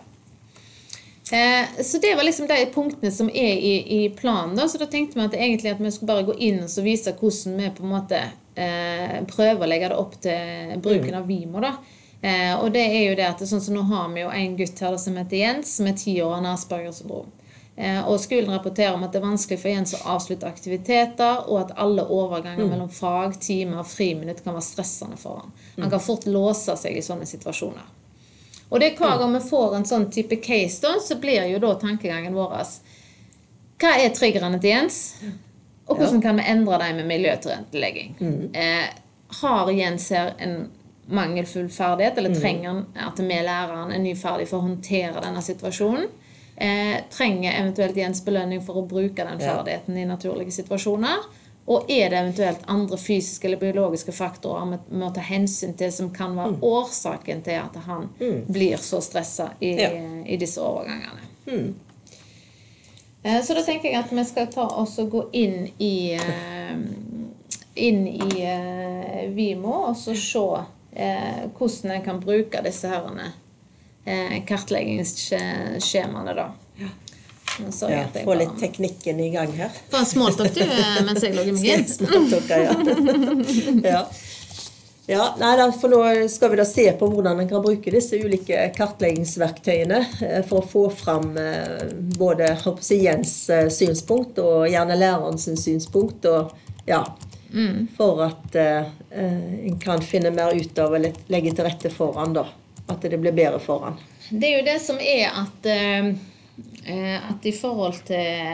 Eh, så det var liksom de punktene som er i, i planen. Da. Så da tenkte vi at egentlig at vi skulle bare gå inn og så vise hvordan vi på en måte eh, prøver å legge det opp til bruken mm. av Vimo da. Eh, og det er jo det at det, sånn som nå har vi jo en gutt her som heter Jens, som er ti år av Asperger syndrom. Eh, og skolen rapporterer om at det er vanskelig for Jens å avslutte aktiviteter, og at alle overganger mm. mellom fag, timer og friminutt kan være stressende for han. Han kan fort låse seg i sånne situasjoner. Og det er hver gang vi får en sånn type case da, så blir jo da tankegangen vår hva er triggerne til Jens? Og hvordan kan vi endre dem med miljøtilrettelegging? Mm. Eh, har Jens her en mangelfull ferdighet, eller trenger han at vi lærer han en ny ferdig for å håndtere denne situasjonen? Eh, trenger eventuelt Jens belønning for å bruke den ferdigheten i naturlige situasjoner? Og er det eventuelt andre fysiske eller biologiske faktorer med, med å ta hensyn til som kan være mm. årsaken til at han mm. blir så stresset i, ja. i disse overgangene? Mm. Eh, så da tenker jeg at vi skal ta oss og gå inn i, eh, inn i eh, Vimo, og så se Eh, hvordan en kan bruke disse herrene eh, kartleggingsskjemaene da. Ja. Ja, få litt teknikken i gang her. Få en småltokk du, mens jeg logger meg inn. Småltokk, ja. ja. Ja, nei da, for nå skal vi da se på hvordan en kan bruke disse ulike kartleggingsverktøyene eh, for å få fram eh, både håper jeg, Jens eh, synspunkt og gjerne lærerens synspunkt og ja, Mm. for at uh, en kan finne mer ut av å legge til rette for han da, at det blir bedre for han. Det er jo det som er at, uh, at i forhold til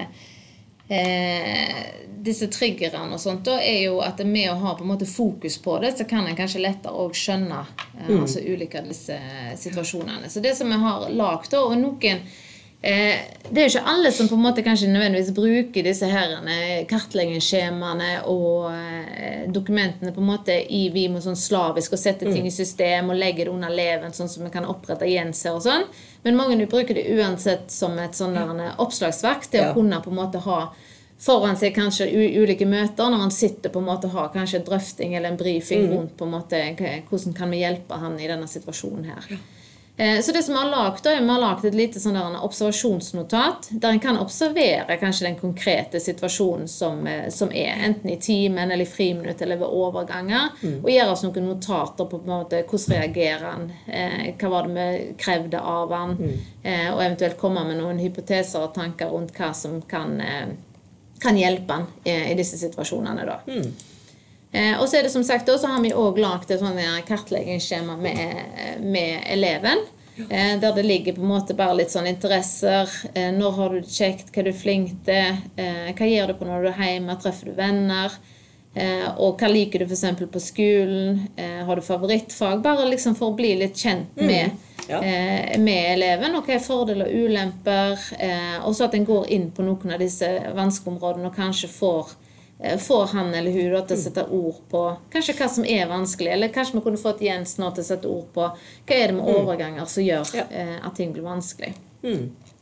uh, disse triggerne og sånt, da er jo at med å ha på en måte fokus på det, så kan en kanskje lettere også skjønne uh, mm. altså ulike av disse situasjonene. Så det som vi har lagt da, og noen Eh, det er jo ikke alle som på en måte kanskje nødvendigvis bruker disse herrene kartleggingsskjemaene og eh, dokumentene på en måte i Vimo sånn slavisk og setter ting i system og legger det under leven sånn som vi kan opprette Jens her og sånn, men mange bruker det uansett som et sånn oppslagsverk til ja. Å kunne på en måte ha foran seg kanskje ulike møter når han sitter på en måte har kanskje en drøfting eller en briefing mm. rundt på en måte hvordan kan vi hjelpe han i denne situasjonen her ja. Så det som vi har lagt da, er vi har lagt et lite sånn der observasjonsnotat, der en kan observere kanskje den konkrete situasjonen som, som er, enten i timen eller i friminutt eller ved overganger, mm. og gjøre oss noen notater på, på en måte, hvordan reagerer han, eh, hva var det vi krevde av han, mm. eh, og eventuelt komme med noen hypoteser og tanker rundt hva som kan, eh, kan hjelpe han eh, i disse situasjonene da. Mm. Eh, og så er det som sagt da, så har vi også lagt et sånn kartleggingsskjema med, med eleven eh, der det ligger på en måte bare litt sånn interesser eh, når har du det kjekt, hva er du flink til eh, hva gjør du på når du er hjemme, treffer du venner eh, og hva liker du for eksempel på skolen eh, har du favorittfag, bare liksom for å bli litt kjent med mm. Ja. Eh, med eleven, og hva er fordeler og ulemper eh, og så at den går inn på noen av disse vanskeområdene og kanskje får får han eller hun da, til å sette ord på kanskje hva som er vanskelig, eller kanskje vi kunne fått Jens nå til å sette ord på hva er det med overganger som gjør ja. eh, at ting blir vanskelig. Mm.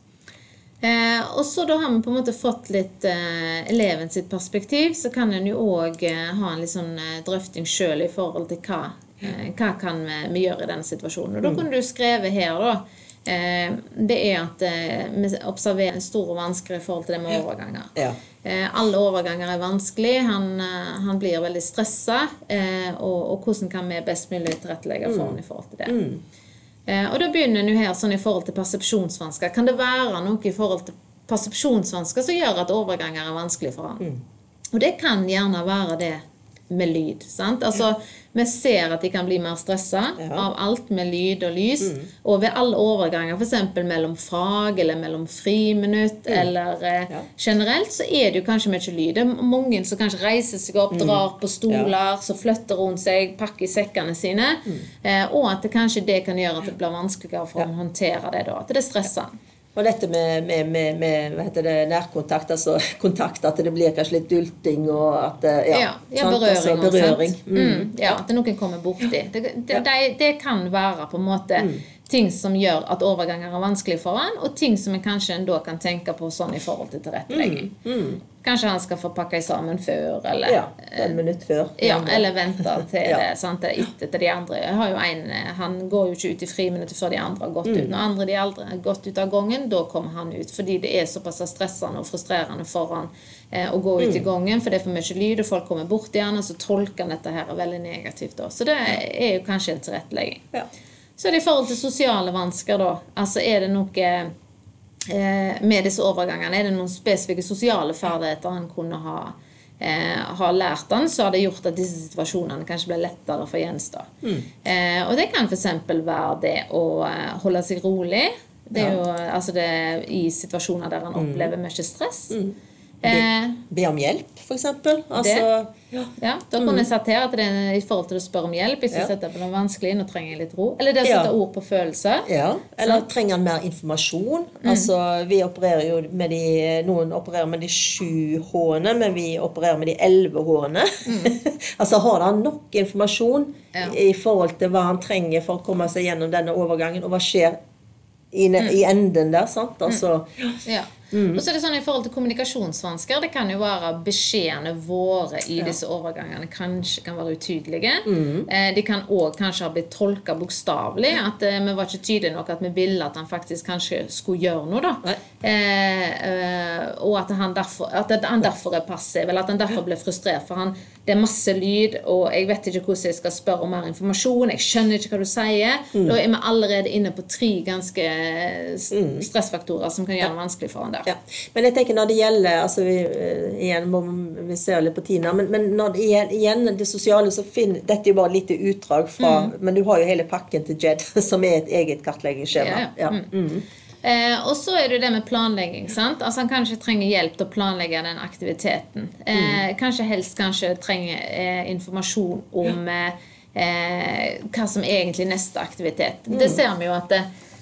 Eh, og så da har vi på en måte fått litt eh, eleven sitt perspektiv, så kan en jo også eh, ha en litt sånn eh, drøfting selv i forhold til hva, eh, hva kan vi, vi gjøre i denne situasjonen. Og da kunne du skrive her da, eh, det er at eh, vi observerer en stor og vanskelig i forhold til det med overganger. Ja. Alle overganger er vanskelig, han, han blir veldig stresset, eh, og, og hvordan kan vi best mulig tilrettelegge for han i forhold til det. Mm. Eh, og da begynner en jo her sånn i forhold til persepsjonsvansker. Kan det være noe i forhold til persepsjonsvansker som gjør at overganger er vanskelig for han? Mm. Og det kan gjerne være det med lyd, sant? Altså, vi ser at de kan bli mer stresset ja. Av alt med lyd og lys, mm. og ved alle overganger, for eksempel mellom fag, eller mellom friminutt, mm. eller eh, ja. Generelt, så er det jo kanskje mye lyd. Det er mange som kanskje reiser seg opp, drar mm. på stoler, ja. Så flytter rundt seg, pakker i sekkene sine, mm. eh, og at det kanskje det kan gjøre at det blir vanskeligere for ja. Å håndtere det da, at det er stressende. Ja. Og dette med, med, med, med hva heter det, nærkontakt, altså kontakt, at det blir kanskje litt dulting og at det, ja, ja, ja berøring, altså, berøring. Mm. Mm, ja, at noen kommer borti. Det, det, det, det kan være på en måte mm. ting som gjør at overganger er vanskelig for han, og ting som vi kanskje da kan tenke på sånn i forhold til tilrettelegging. Mm. Mm. Kanskje han skal få pakke sammen før, eller... Ja, en minutt før. Ja, eller vente til ja. Det, sant, etter til de andre. Jeg har jo en, han går jo ikke ut i friminutter før de andre har gått mm. ut. Når andre de aldri har gått ut av gangen, da kommer han ut, fordi det er såpass stressende og frustrerende for han eh, å gå ut mm. i gangen, for det er for mye lyd, og folk kommer bort igjen, og så tolker han dette her veldig negativt da. Så det er jo kanskje en tilrettelegging. Ja. Så er det i forhold til sosiale vansker da, altså er det noe... med disse overgangene, er det noen spesifikke sosiale ferdigheter han kunne ha, eh, ha lært han, så har det gjort at disse situasjonene kanskje ble lettere for Jens da. Mm. Eh, og det kan for eksempel være det å holde seg rolig, det er ja. Jo altså det, i situasjoner der han mm. opplever mye stress. Mm. Be, be om hjelp, for eksempel. Altså, ja. Ja, da kunne jeg satt her at det er i forhold til å spørre om hjelp. Hvis jeg ja. Setter på noe vanskelig, nå trenger jeg litt ro. Eller det å sette ja. Ord på følelser. Ja, eller så. Trenger han mer informasjon. Mm. Altså, vi opererer jo med de, noen opererer med de sju hårene, men vi opererer med de elleve hårene. Mm. Altså, har han nok informasjon ja. I forhold til hva han trenger for å komme seg gjennom denne overgangen, og hva skjer i, mm. i enden der, sant? Altså, mm. Ja. Mm. Og så er det sånn i forhold til kommunikasjonsvansker, det kan jo være beskjedene våre i ja. Disse overgangene kanskje kan være utydelige. Mm. Eh, de kan også kanskje ha blitt tolket bokstavlig, at eh, vi var ikke tydelige nok at vi ville at han faktisk kanskje skulle gjøre noe da. Eh, eh, og at han, derfor, at han derfor er passiv, eller at han derfor ble frustrert, for han, det er masse lyd, og jeg vet ikke hvordan jeg skal spørre om mer informasjon, jeg skjønner ikke hva du sier. Mm. Da er vi allerede inne på tre ganske stressfaktorer som kan gjøre det vanskelig for han. Ja. Men jeg tenker når det gjelder altså vi, igjen må vi se litt på Tina, men, men når det igjen det sosiale så finner, dette er jo bare litt utdrag fra, mm. men du har jo hele pakken til Jed som er et eget kartleggingsskjema. Ja, ja. Mm. Mm. Eh, og så er det det med planlegging, sant? Altså han kanskje trenger hjelp til å planlegge den aktiviteten. Eh, mm. Kanskje helst kanskje trenger eh, informasjon om eh, hva som er egentlig neste aktivitet. Mm. Det ser vi jo at det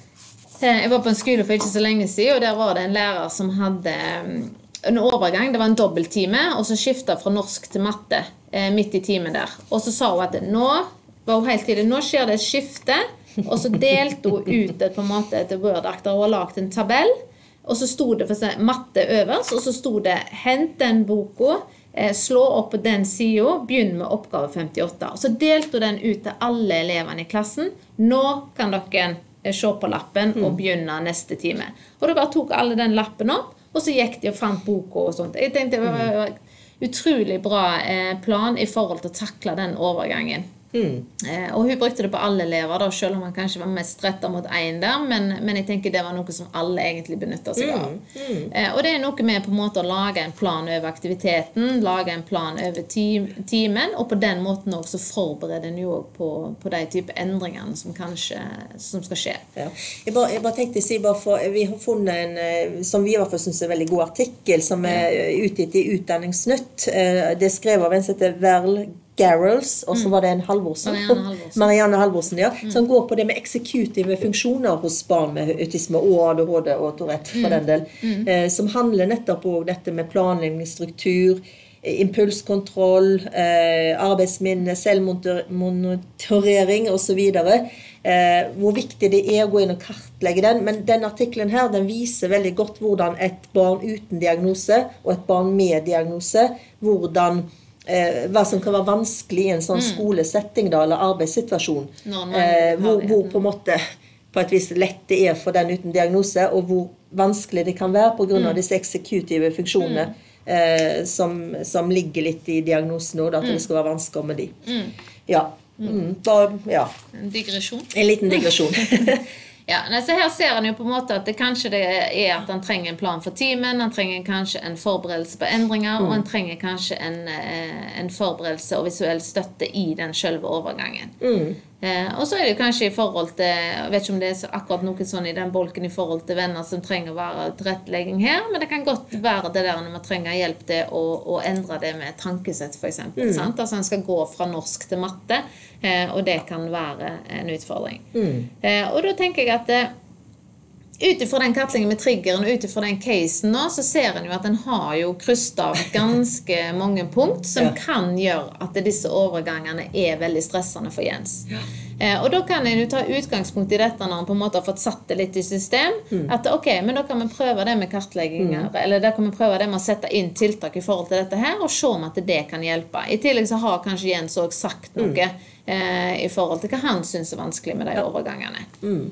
jeg var på en skole for ikke så lenge siden, og der var det en lærer som hadde en overgang, det var en dobbelttime, og så skiftet fra norsk til matte eh, midt i timen der. Og så sa hun at nå, var hun helt tidlig, nå skjer det et skifte, og så delte hun ut et, på en måte et Word-akt, og hun har lagt en tabell, og så stod det for eksempel matte øverst, og så stod det, hent den boka, eh, slå opp på den siden, begynn med oppgave femtiåtte. Og så delte hun den ut til alle elevene i klassen. Nå kan dere se på lappen og begynne neste time. Og da bare tok alle den lappen opp, og så gikk de og fant boka og sånt. Jeg tenkte det var utrolig bra plan i forhold til å takle den overgangen. Mm. Og hun brukte det på alle elever da, selv om han kanskje var mest rettet mot en der, men, men jeg tenker det var noe som alle egentlig benyttet seg av. Mm. Mm. Og det er noe med på en måte å lage en plan over aktiviteten, lage en plan over timen, og på den måten også forbereder en jo på, på de type endringene som kanskje som skal skje. Ja. Jeg, bare, jeg bare tenkte å si, bare for, vi har funnet en, som vi i hvert fall synes er en veldig god artikkel, som er utgitt i Utdanningsnytt. Det er skrevet av en som heter Verl Garrels, og så var det en Halvorsen. Marianne Halvorsen. Marianne Halvorsen, ja. Mm. Som går på det med eksekutive funksjoner hos barn med autisme og A D H D og Tourette for mm. den del. Mm. Eh, som handler nettopp om dette med planlegging, struktur, impulskontroll, eh, arbeidsminne, selvmonitorering og så videre. Eh, hvor viktig det er å gå inn og kartlegge den. Men den artiklen her, den viser veldig godt hvordan et barn uten diagnose og et barn med diagnose, hvordan Eh, hva som kan være vanskelig i en sånn mm. skolesetting da, eller arbeidssituasjon eh, hvor, hvor på en måte på et vis lett det er for den uten diagnose, og hvor vanskelig det kan være på grunn av mm. disse eksekutive funksjonene mm. eh, som, som ligger litt i diagnosen nå, da, at mm. det skal være vanskelig med de mm. ja, mm. Bare, ja. En digresjon en liten digresjon Ja, så her ser han jo på en måte at det kanskje det er at han trenger en plan for timen, han trenger kanskje en forberedelse på endringer, mm. og han trenger kanskje en, en forberedelse og visuell støtte i den selve overgangen. Mm. Eh, og så er det jo kanskje i forhold til, jeg vet ikke om det er akkurat noe sånn i den bolken i forhold til venner som trenger å være tilrettelegging her, men det kan godt være det der når man trenger hjelp til å, å endre det med tankesett for eksempel, mm. sant? Altså han skal gå fra norsk til matte, eh, og det kan være en utfordring. Mm. Eh, og da tenker jeg at det, utifra den kartleggingen med triggeren, utifra den casen nå, så ser en jo at en har jo krysset av ganske mange punkt som ja. Kan gjøre at disse overgangene er veldig stressende for Jens. Ja. Eh, og da kan en jo ta utgangspunkt i dette når en på en måte har fått satt det litt i system, mm. at ok, men da kan vi prøve det med kartlegginger, mm. eller da kan vi prøve det med å sette inn tiltak i forhold til dette her, og se om at det kan hjelpe. I tillegg så har kanskje Jens også sagt noe mm. eh, i forhold til hva han synes er vanskelig med de ja. Overgangene. Mm.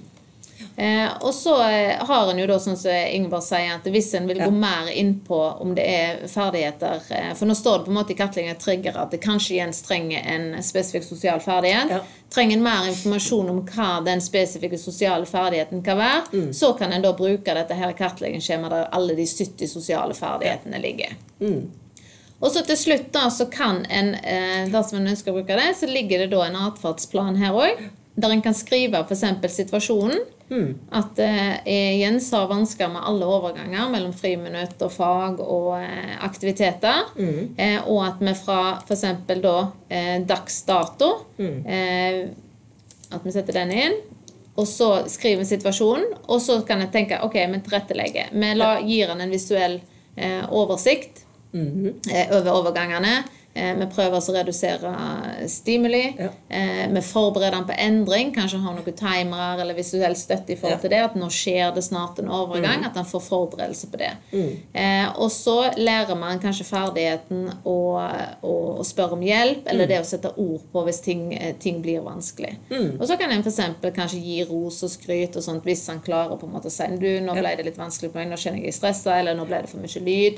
Eh, og så eh, har en jo da, sånn som Ingeborg sier, at hvis en vil ja. Gå mer inn på om det er ferdigheter, eh, for nå står det på en måte i kartleggingen trigger at det kanskje Jens trenger en spesifikk sosial ferdighet, ja. Trenger en mer informasjon om hva den spesifikke sosiale ferdigheten kan være, mm. så kan en da bruke dette her kartleggingsskjemaet der alle de sytti sosiale ferdighetene ja. Ligger. Mm. Og så til slutt da, så kan en, eh, der som en ønsker å bruke det, så ligger det da en atferdsplan her også, der en kan skrive for eksempel situasjonen, mm. at eh, Jens har vansker med alle overganger mellom friminutt og fag og eh, aktiviteter, mm. eh, og at vi fra for eksempel da eh, dagsdato, mm. eh, at vi setter den inn, og så skriver situasjonen, og så kan jeg tenke, ok, men tilrettelegge. Vi la, gir han en visuell eh, oversikt mm. eh, over overgangene, Eh, vi prøver å redusere stimuli, ja. eh, vi forbereder den på endring, kanskje har noen timere eller visuell støtte i forhold ja. Til det, at nå skjer det snart en overgang, mm. at han får forberedelse på det. Mm. Eh, og så lærer man kanskje ferdigheten å, å, å spørre om hjelp, eller mm. det å sette ord på hvis ting, ting blir vanskelig. Mm. Og så kan en for eksempel kanskje gi ros og skryt og sånt, hvis han klarer på en måte å si, du, nå ble det litt vanskelig på meg, nå kjenner jeg stresset, eller nå ble det for mye lyd.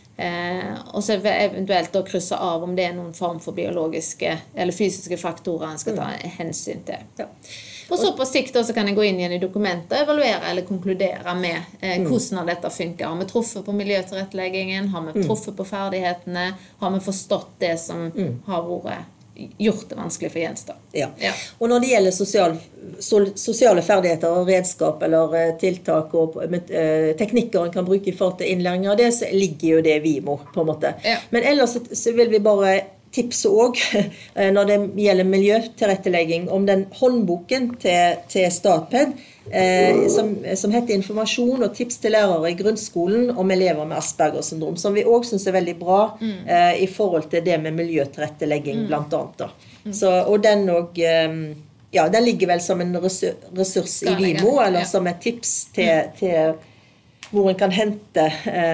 Eh, og så eventuelt da krysse av om det er noen form for biologiske eller fysiske faktorer en skal ta hensyn til. Ja. Og så på sikt så kan jeg gå inn igjen i dokumentet, evaluere eller konkludere med eh, hvordan har dette funker. Har vi truffet på miljøtilretteleggingen? Har vi truffet på ferdighetene? Har vi forstått det som mm. har vært gjort det vanskelig for Jens da? Ja. Ja. Og når det gjelder sosial, sosiale ferdigheter og redskap eller tiltak og med, uh, teknikker en kan bruke i forhold til innlæring av det, så ligger jo det i Vimo på en måte. Ja. Men ellers så vil vi bare tipse også når det gjelder miljøtilrettelegging om den håndboken til, til Statped eh, som, som heter Informasjon og tips til lærere i grunnskolen om elever med Aspergers syndrom, som vi også synes er veldig bra mm. eh, i forhold til det med miljøtilrettelegging mm. blant annet da. Mm. Så, og den også, eh, ja, den ligger vel som en ressurs, ressurs i Vimo, eller ja. Som et tips til, mm. til hvor en kan hente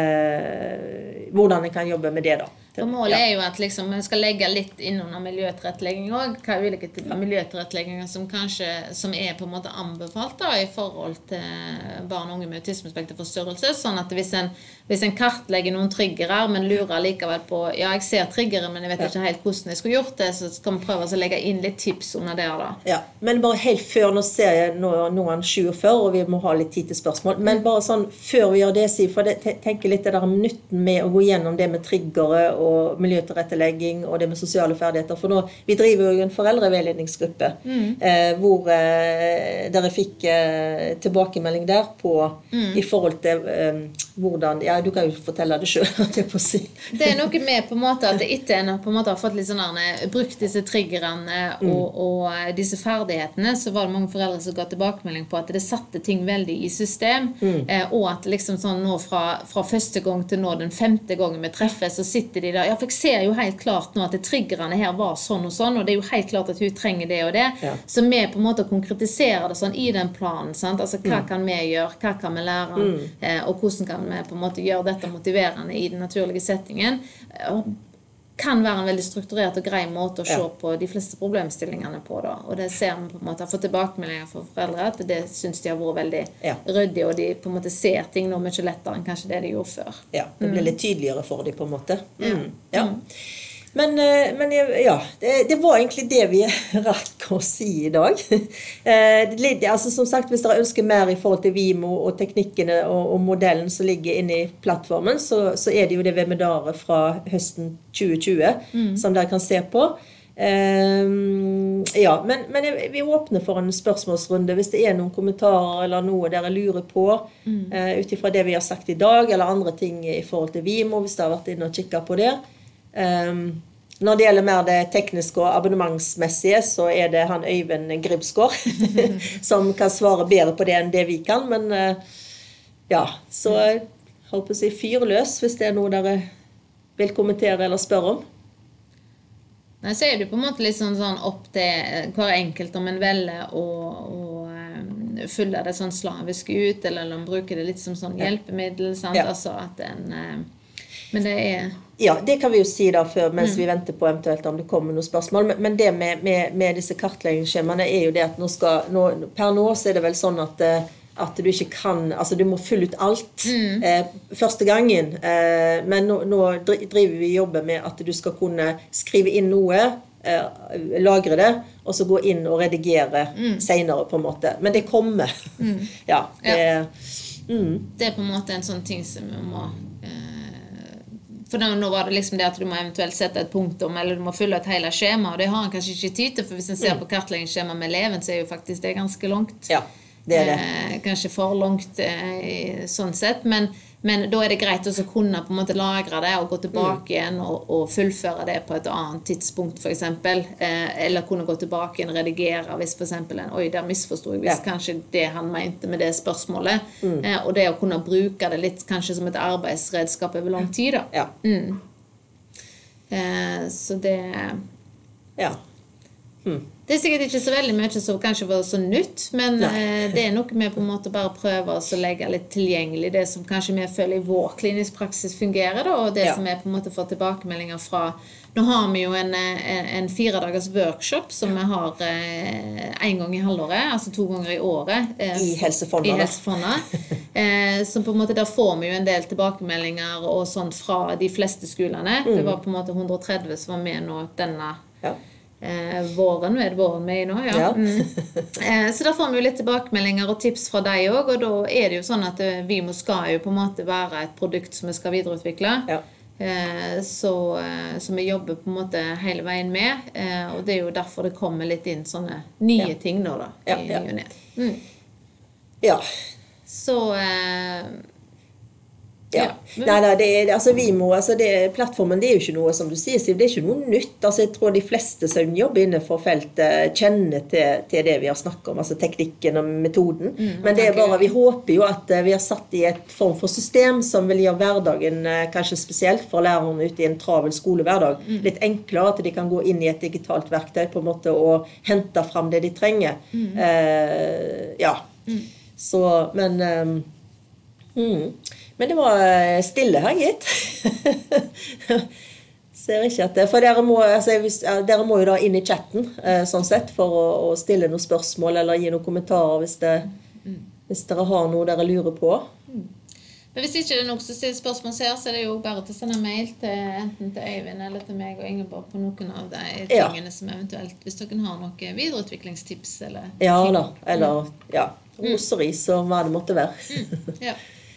eh, hvordan en kan jobbe med det da. Og målet er jo at liksom, man skal legge litt inn under miljøtilrettelegging også. Hva er ulike typer miljøtilrettelegginger som kanskje som er på en måte anbefalt da, i forhold til barn og unge med autismespekterforstyrrelse. Sånn at hvis en, hvis en kartlegger noen triggerer, men lurer likevel på, ja, jeg ser triggere, men jeg vet ikke helt hvordan jeg skulle gjort det, så skal vi prøve å legge inn litt tips under der da. Ja, men bare helt før, nå ser jeg noen tjueåtte, og vi må ha litt tid til spørsmål, men bare sånn, før vi gjør det, for det, tenker litt det der om nytten med å gå gjennom det med triggere og miljøtilrettelegging og det med sosiale ferdigheter. For nå, vi driver jo en foreldreveiledningsgruppe mm. eh, hvor eh, dere fikk eh, tilbakemelding der på mm. i forhold til eh, hvordan, ja, du kan jo fortelle det selv, det på å si. Det er noe med på en måte at etter en på en måte har fått litt sånn brukt disse triggerne og, mm. og disse ferdighetene, så var det mange foreldre som ga tilbakemelding på at det satte ting veldig i system, mm. eh, og at liksom sånn nå fra, fra første gang til nå den femte gangen vi treffes, så sitter de der. Ja, for jeg ser jo helt klart nå at det triggerne her var sånn og sånn, og det er jo helt klart at hun trenger det og det. Ja. Så vi på en måte konkretiserer det sånn i den planen, sant? Altså hva mm. kan vi gjøre, hva kan vi lære, mm. eh, og hvordan kan vi på en måte gjøre dette motiverende i den naturlige settingen. Og kan være en veldig strukturert og grei måte å se ja. På de fleste problemstillingene på da. Og det ser vi på en måte, har fått tilbakemeldinger fra foreldre at det synes de har vært veldig ja. Ryddig, og de på en måte ser ting nå mye lettere enn kanskje det de gjorde før. Ja, det blir litt tydeligere for dem på en måte. Mm. Ja. Ja. Men, men ja, det, det var egentlig det vi rakk å si i dag. Eh, altså, som sagt, hvis dere ønsker mer i forhold til Vimo og teknikkene og, og modellen som ligger inne i plattformen, så, så er det jo det webinaret fra høsten tjue tjue mm. som dere kan se på. Eh, ja, men, men vi åpner for en spørsmålsrunde hvis det er noen kommentarer eller noe dere lurer på mm. eh, utifra det vi har sagt i dag, eller andre ting i forhold til Vimo, hvis dere har vært inne og kikket på det. Um, når det gjelder mer det tekniske og abonnementsmessige, så er det han Øyvind Gribsgaard som kan svare bedre på det enn det vi kan, men uh, ja, så jeg håper å si fyrløs hvis det er noe dere vil kommentere eller spørre om. Nei, så er det på en måte litt sånn, sånn opp til hver enkelt om en velger å, å um, følge det sånn slavisk ut, eller om en bruker det litt som sånn hjelpemiddel, sant? Ja. Altså at en uh, men det er... Ja, det kan vi jo si da før, mens mm. vi venter på eventuelt om det kommer noen spørsmål. Men, men det med, med, med disse kartleggingsskjemaene er jo det at nå skal, nå, per nå så er det vel sånn at, at du ikke kan, altså du må fylle ut alt mm. eh, første gangen. Eh, men nå, nå driver vi jobber med at du skal kunne skrive inn noe, eh, lagre det, og så gå inn og redigere mm. senere på en måte. Men det kommer. Mm. ja, det, ja. Mm. Det er på en måte en sånn ting som vi må... For nå var det liksom det at du må eventuelt sette et punktum, eller du må fylle et hele skjema, og det har han kanskje ikke tid til, for hvis en ser på kartleggingsskjema med eleven, så er jo faktisk det ganske langt. Ja, det er det. Eh, kanskje for langt eh, sånn sett, men, men da er det greit å kunne på en måte lagre det, og gå tilbake mm. igjen, og, og fullføre det på et annet tidspunkt, for eksempel. Eh, eller kunne gå tilbake igjen, redigere, hvis for eksempel en, oi, der misforstod jeg, hvis ja. kanskje det han mente med det spørsmålet. Mm. Eh, og det å kunne bruke det litt kanskje som et arbeidsredskap over lang tid, da. Ja. Mm. Eh, så det... Ja. Mm. Det er sikkert ikke så veldig mye som kanskje var så nytt, men eh, det er noe med på en måte bare prøve å legge litt tilgjengelig det som kanskje vi føler i vår klinisk praksis fungerer da, og det ja. som er på en måte får tilbakemeldinger fra. Nå har vi jo en, en, en fire dagers workshop som vi har eh, en gang i halvåret, altså to ganger i året. Eh, I Helsefondet. I Helsefondet. eh, så på en måte der får vi jo en del tilbakemeldinger og sånt fra de fleste skolene. Mm. Det var på en måte hundre og tretti som var med nå denne ja. Eh, våren, nå er det våren med i nå, ja. ja. Mm. Eh, så da får vi jo litt tilbakemeldinger og tips fra deg også, og da er det jo sånn at Vimo skal jo på en måte være et produkt som vi skal videreutvikle. Ja. Eh, så, så vi jobber på en måte hele veien med, eh, og det er jo derfor det kommer litt inn sånne nye ja. ting nå da. Ja, i, ja. I mm. ja. Så... Eh, Ja. ja. Nei, nei, det er, altså Vimo, altså det, plattformen, det er jo ikke noe, som du sier, det er ikke noe nytt. Altså jeg tror de fleste som jobber innenfor feltet kjenner til, til det vi har snakket om, altså teknikken og metoden. Mm, Men det er bare, vi håper jo at vi har satt i et form for system som vil gjøre hverdagen, kanskje spesielt for lærerne ute i en travel skolehverdag, mm. litt enklere, at de kan gå inn i et digitalt verktøy på en måte og hente frem det de trenger. Mm. Eh, ja, mm. så, men... Um, mm. Men det var stille her, gitt. Ser ikke at det... For dere må, altså, dere må jo da inn i chatten, sånn sett, for å, å stille noen spørsmål, eller gi noen kommentarer hvis, det, hvis dere har noe dere lurer på. Men hvis ikke det er noe som stiller spørsmål her, så er det jo bare til å sende mail til enten til Øyvind eller til meg og Ingeborg på noen av de tingene ja. som eventuelt, hvis dere har noen videreutviklingstips eller... Ja da, eller ja, ros og ris og hva det måtte være. Mm. Ja.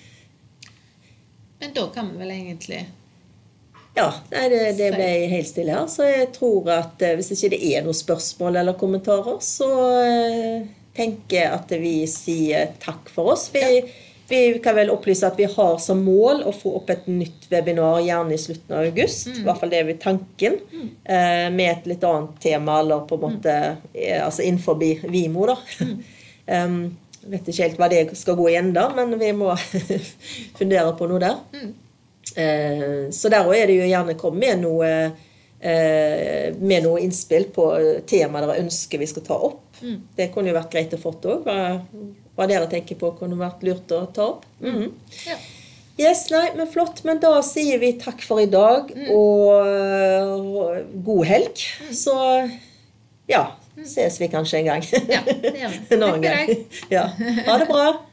Men da kan vi vel egentlig... Ja, nei, det, det ble helt stille her. Så jeg tror at hvis ikke det er noen spørsmål eller kommentarer, så uh, tenker jeg at vi sier takk for oss. Vi, ja. vi kan vel opplyse at vi har som mål å få opp et nytt webinar gjerne i slutten av august. Mm. I hvert fall det er vi tanken. Mm. Uh, med et litt annet tema, eller på en måte, mm. altså innenfor Vimo da. Mm. um, Jeg vet ikke helt hva det skal gå i enda, men vi må fundere på noe der. Mm. Eh, så der er det jo gjerne kommet med noe, eh, med noe innspill på tema dere ønsker vi skal ta opp. Mm. Det kunne jo vært greit å få til også. Hva, hva dere tenker på kunne vært lurt å ta opp. Mm. Ja. Yes, nei, men flott. Men da sier vi takk for i dag, mm. og, og god helg. Mm. Så ja, ses vi kanskje en gang. Ja, det gjør vi. En annen gang. Ja. Ha det bra.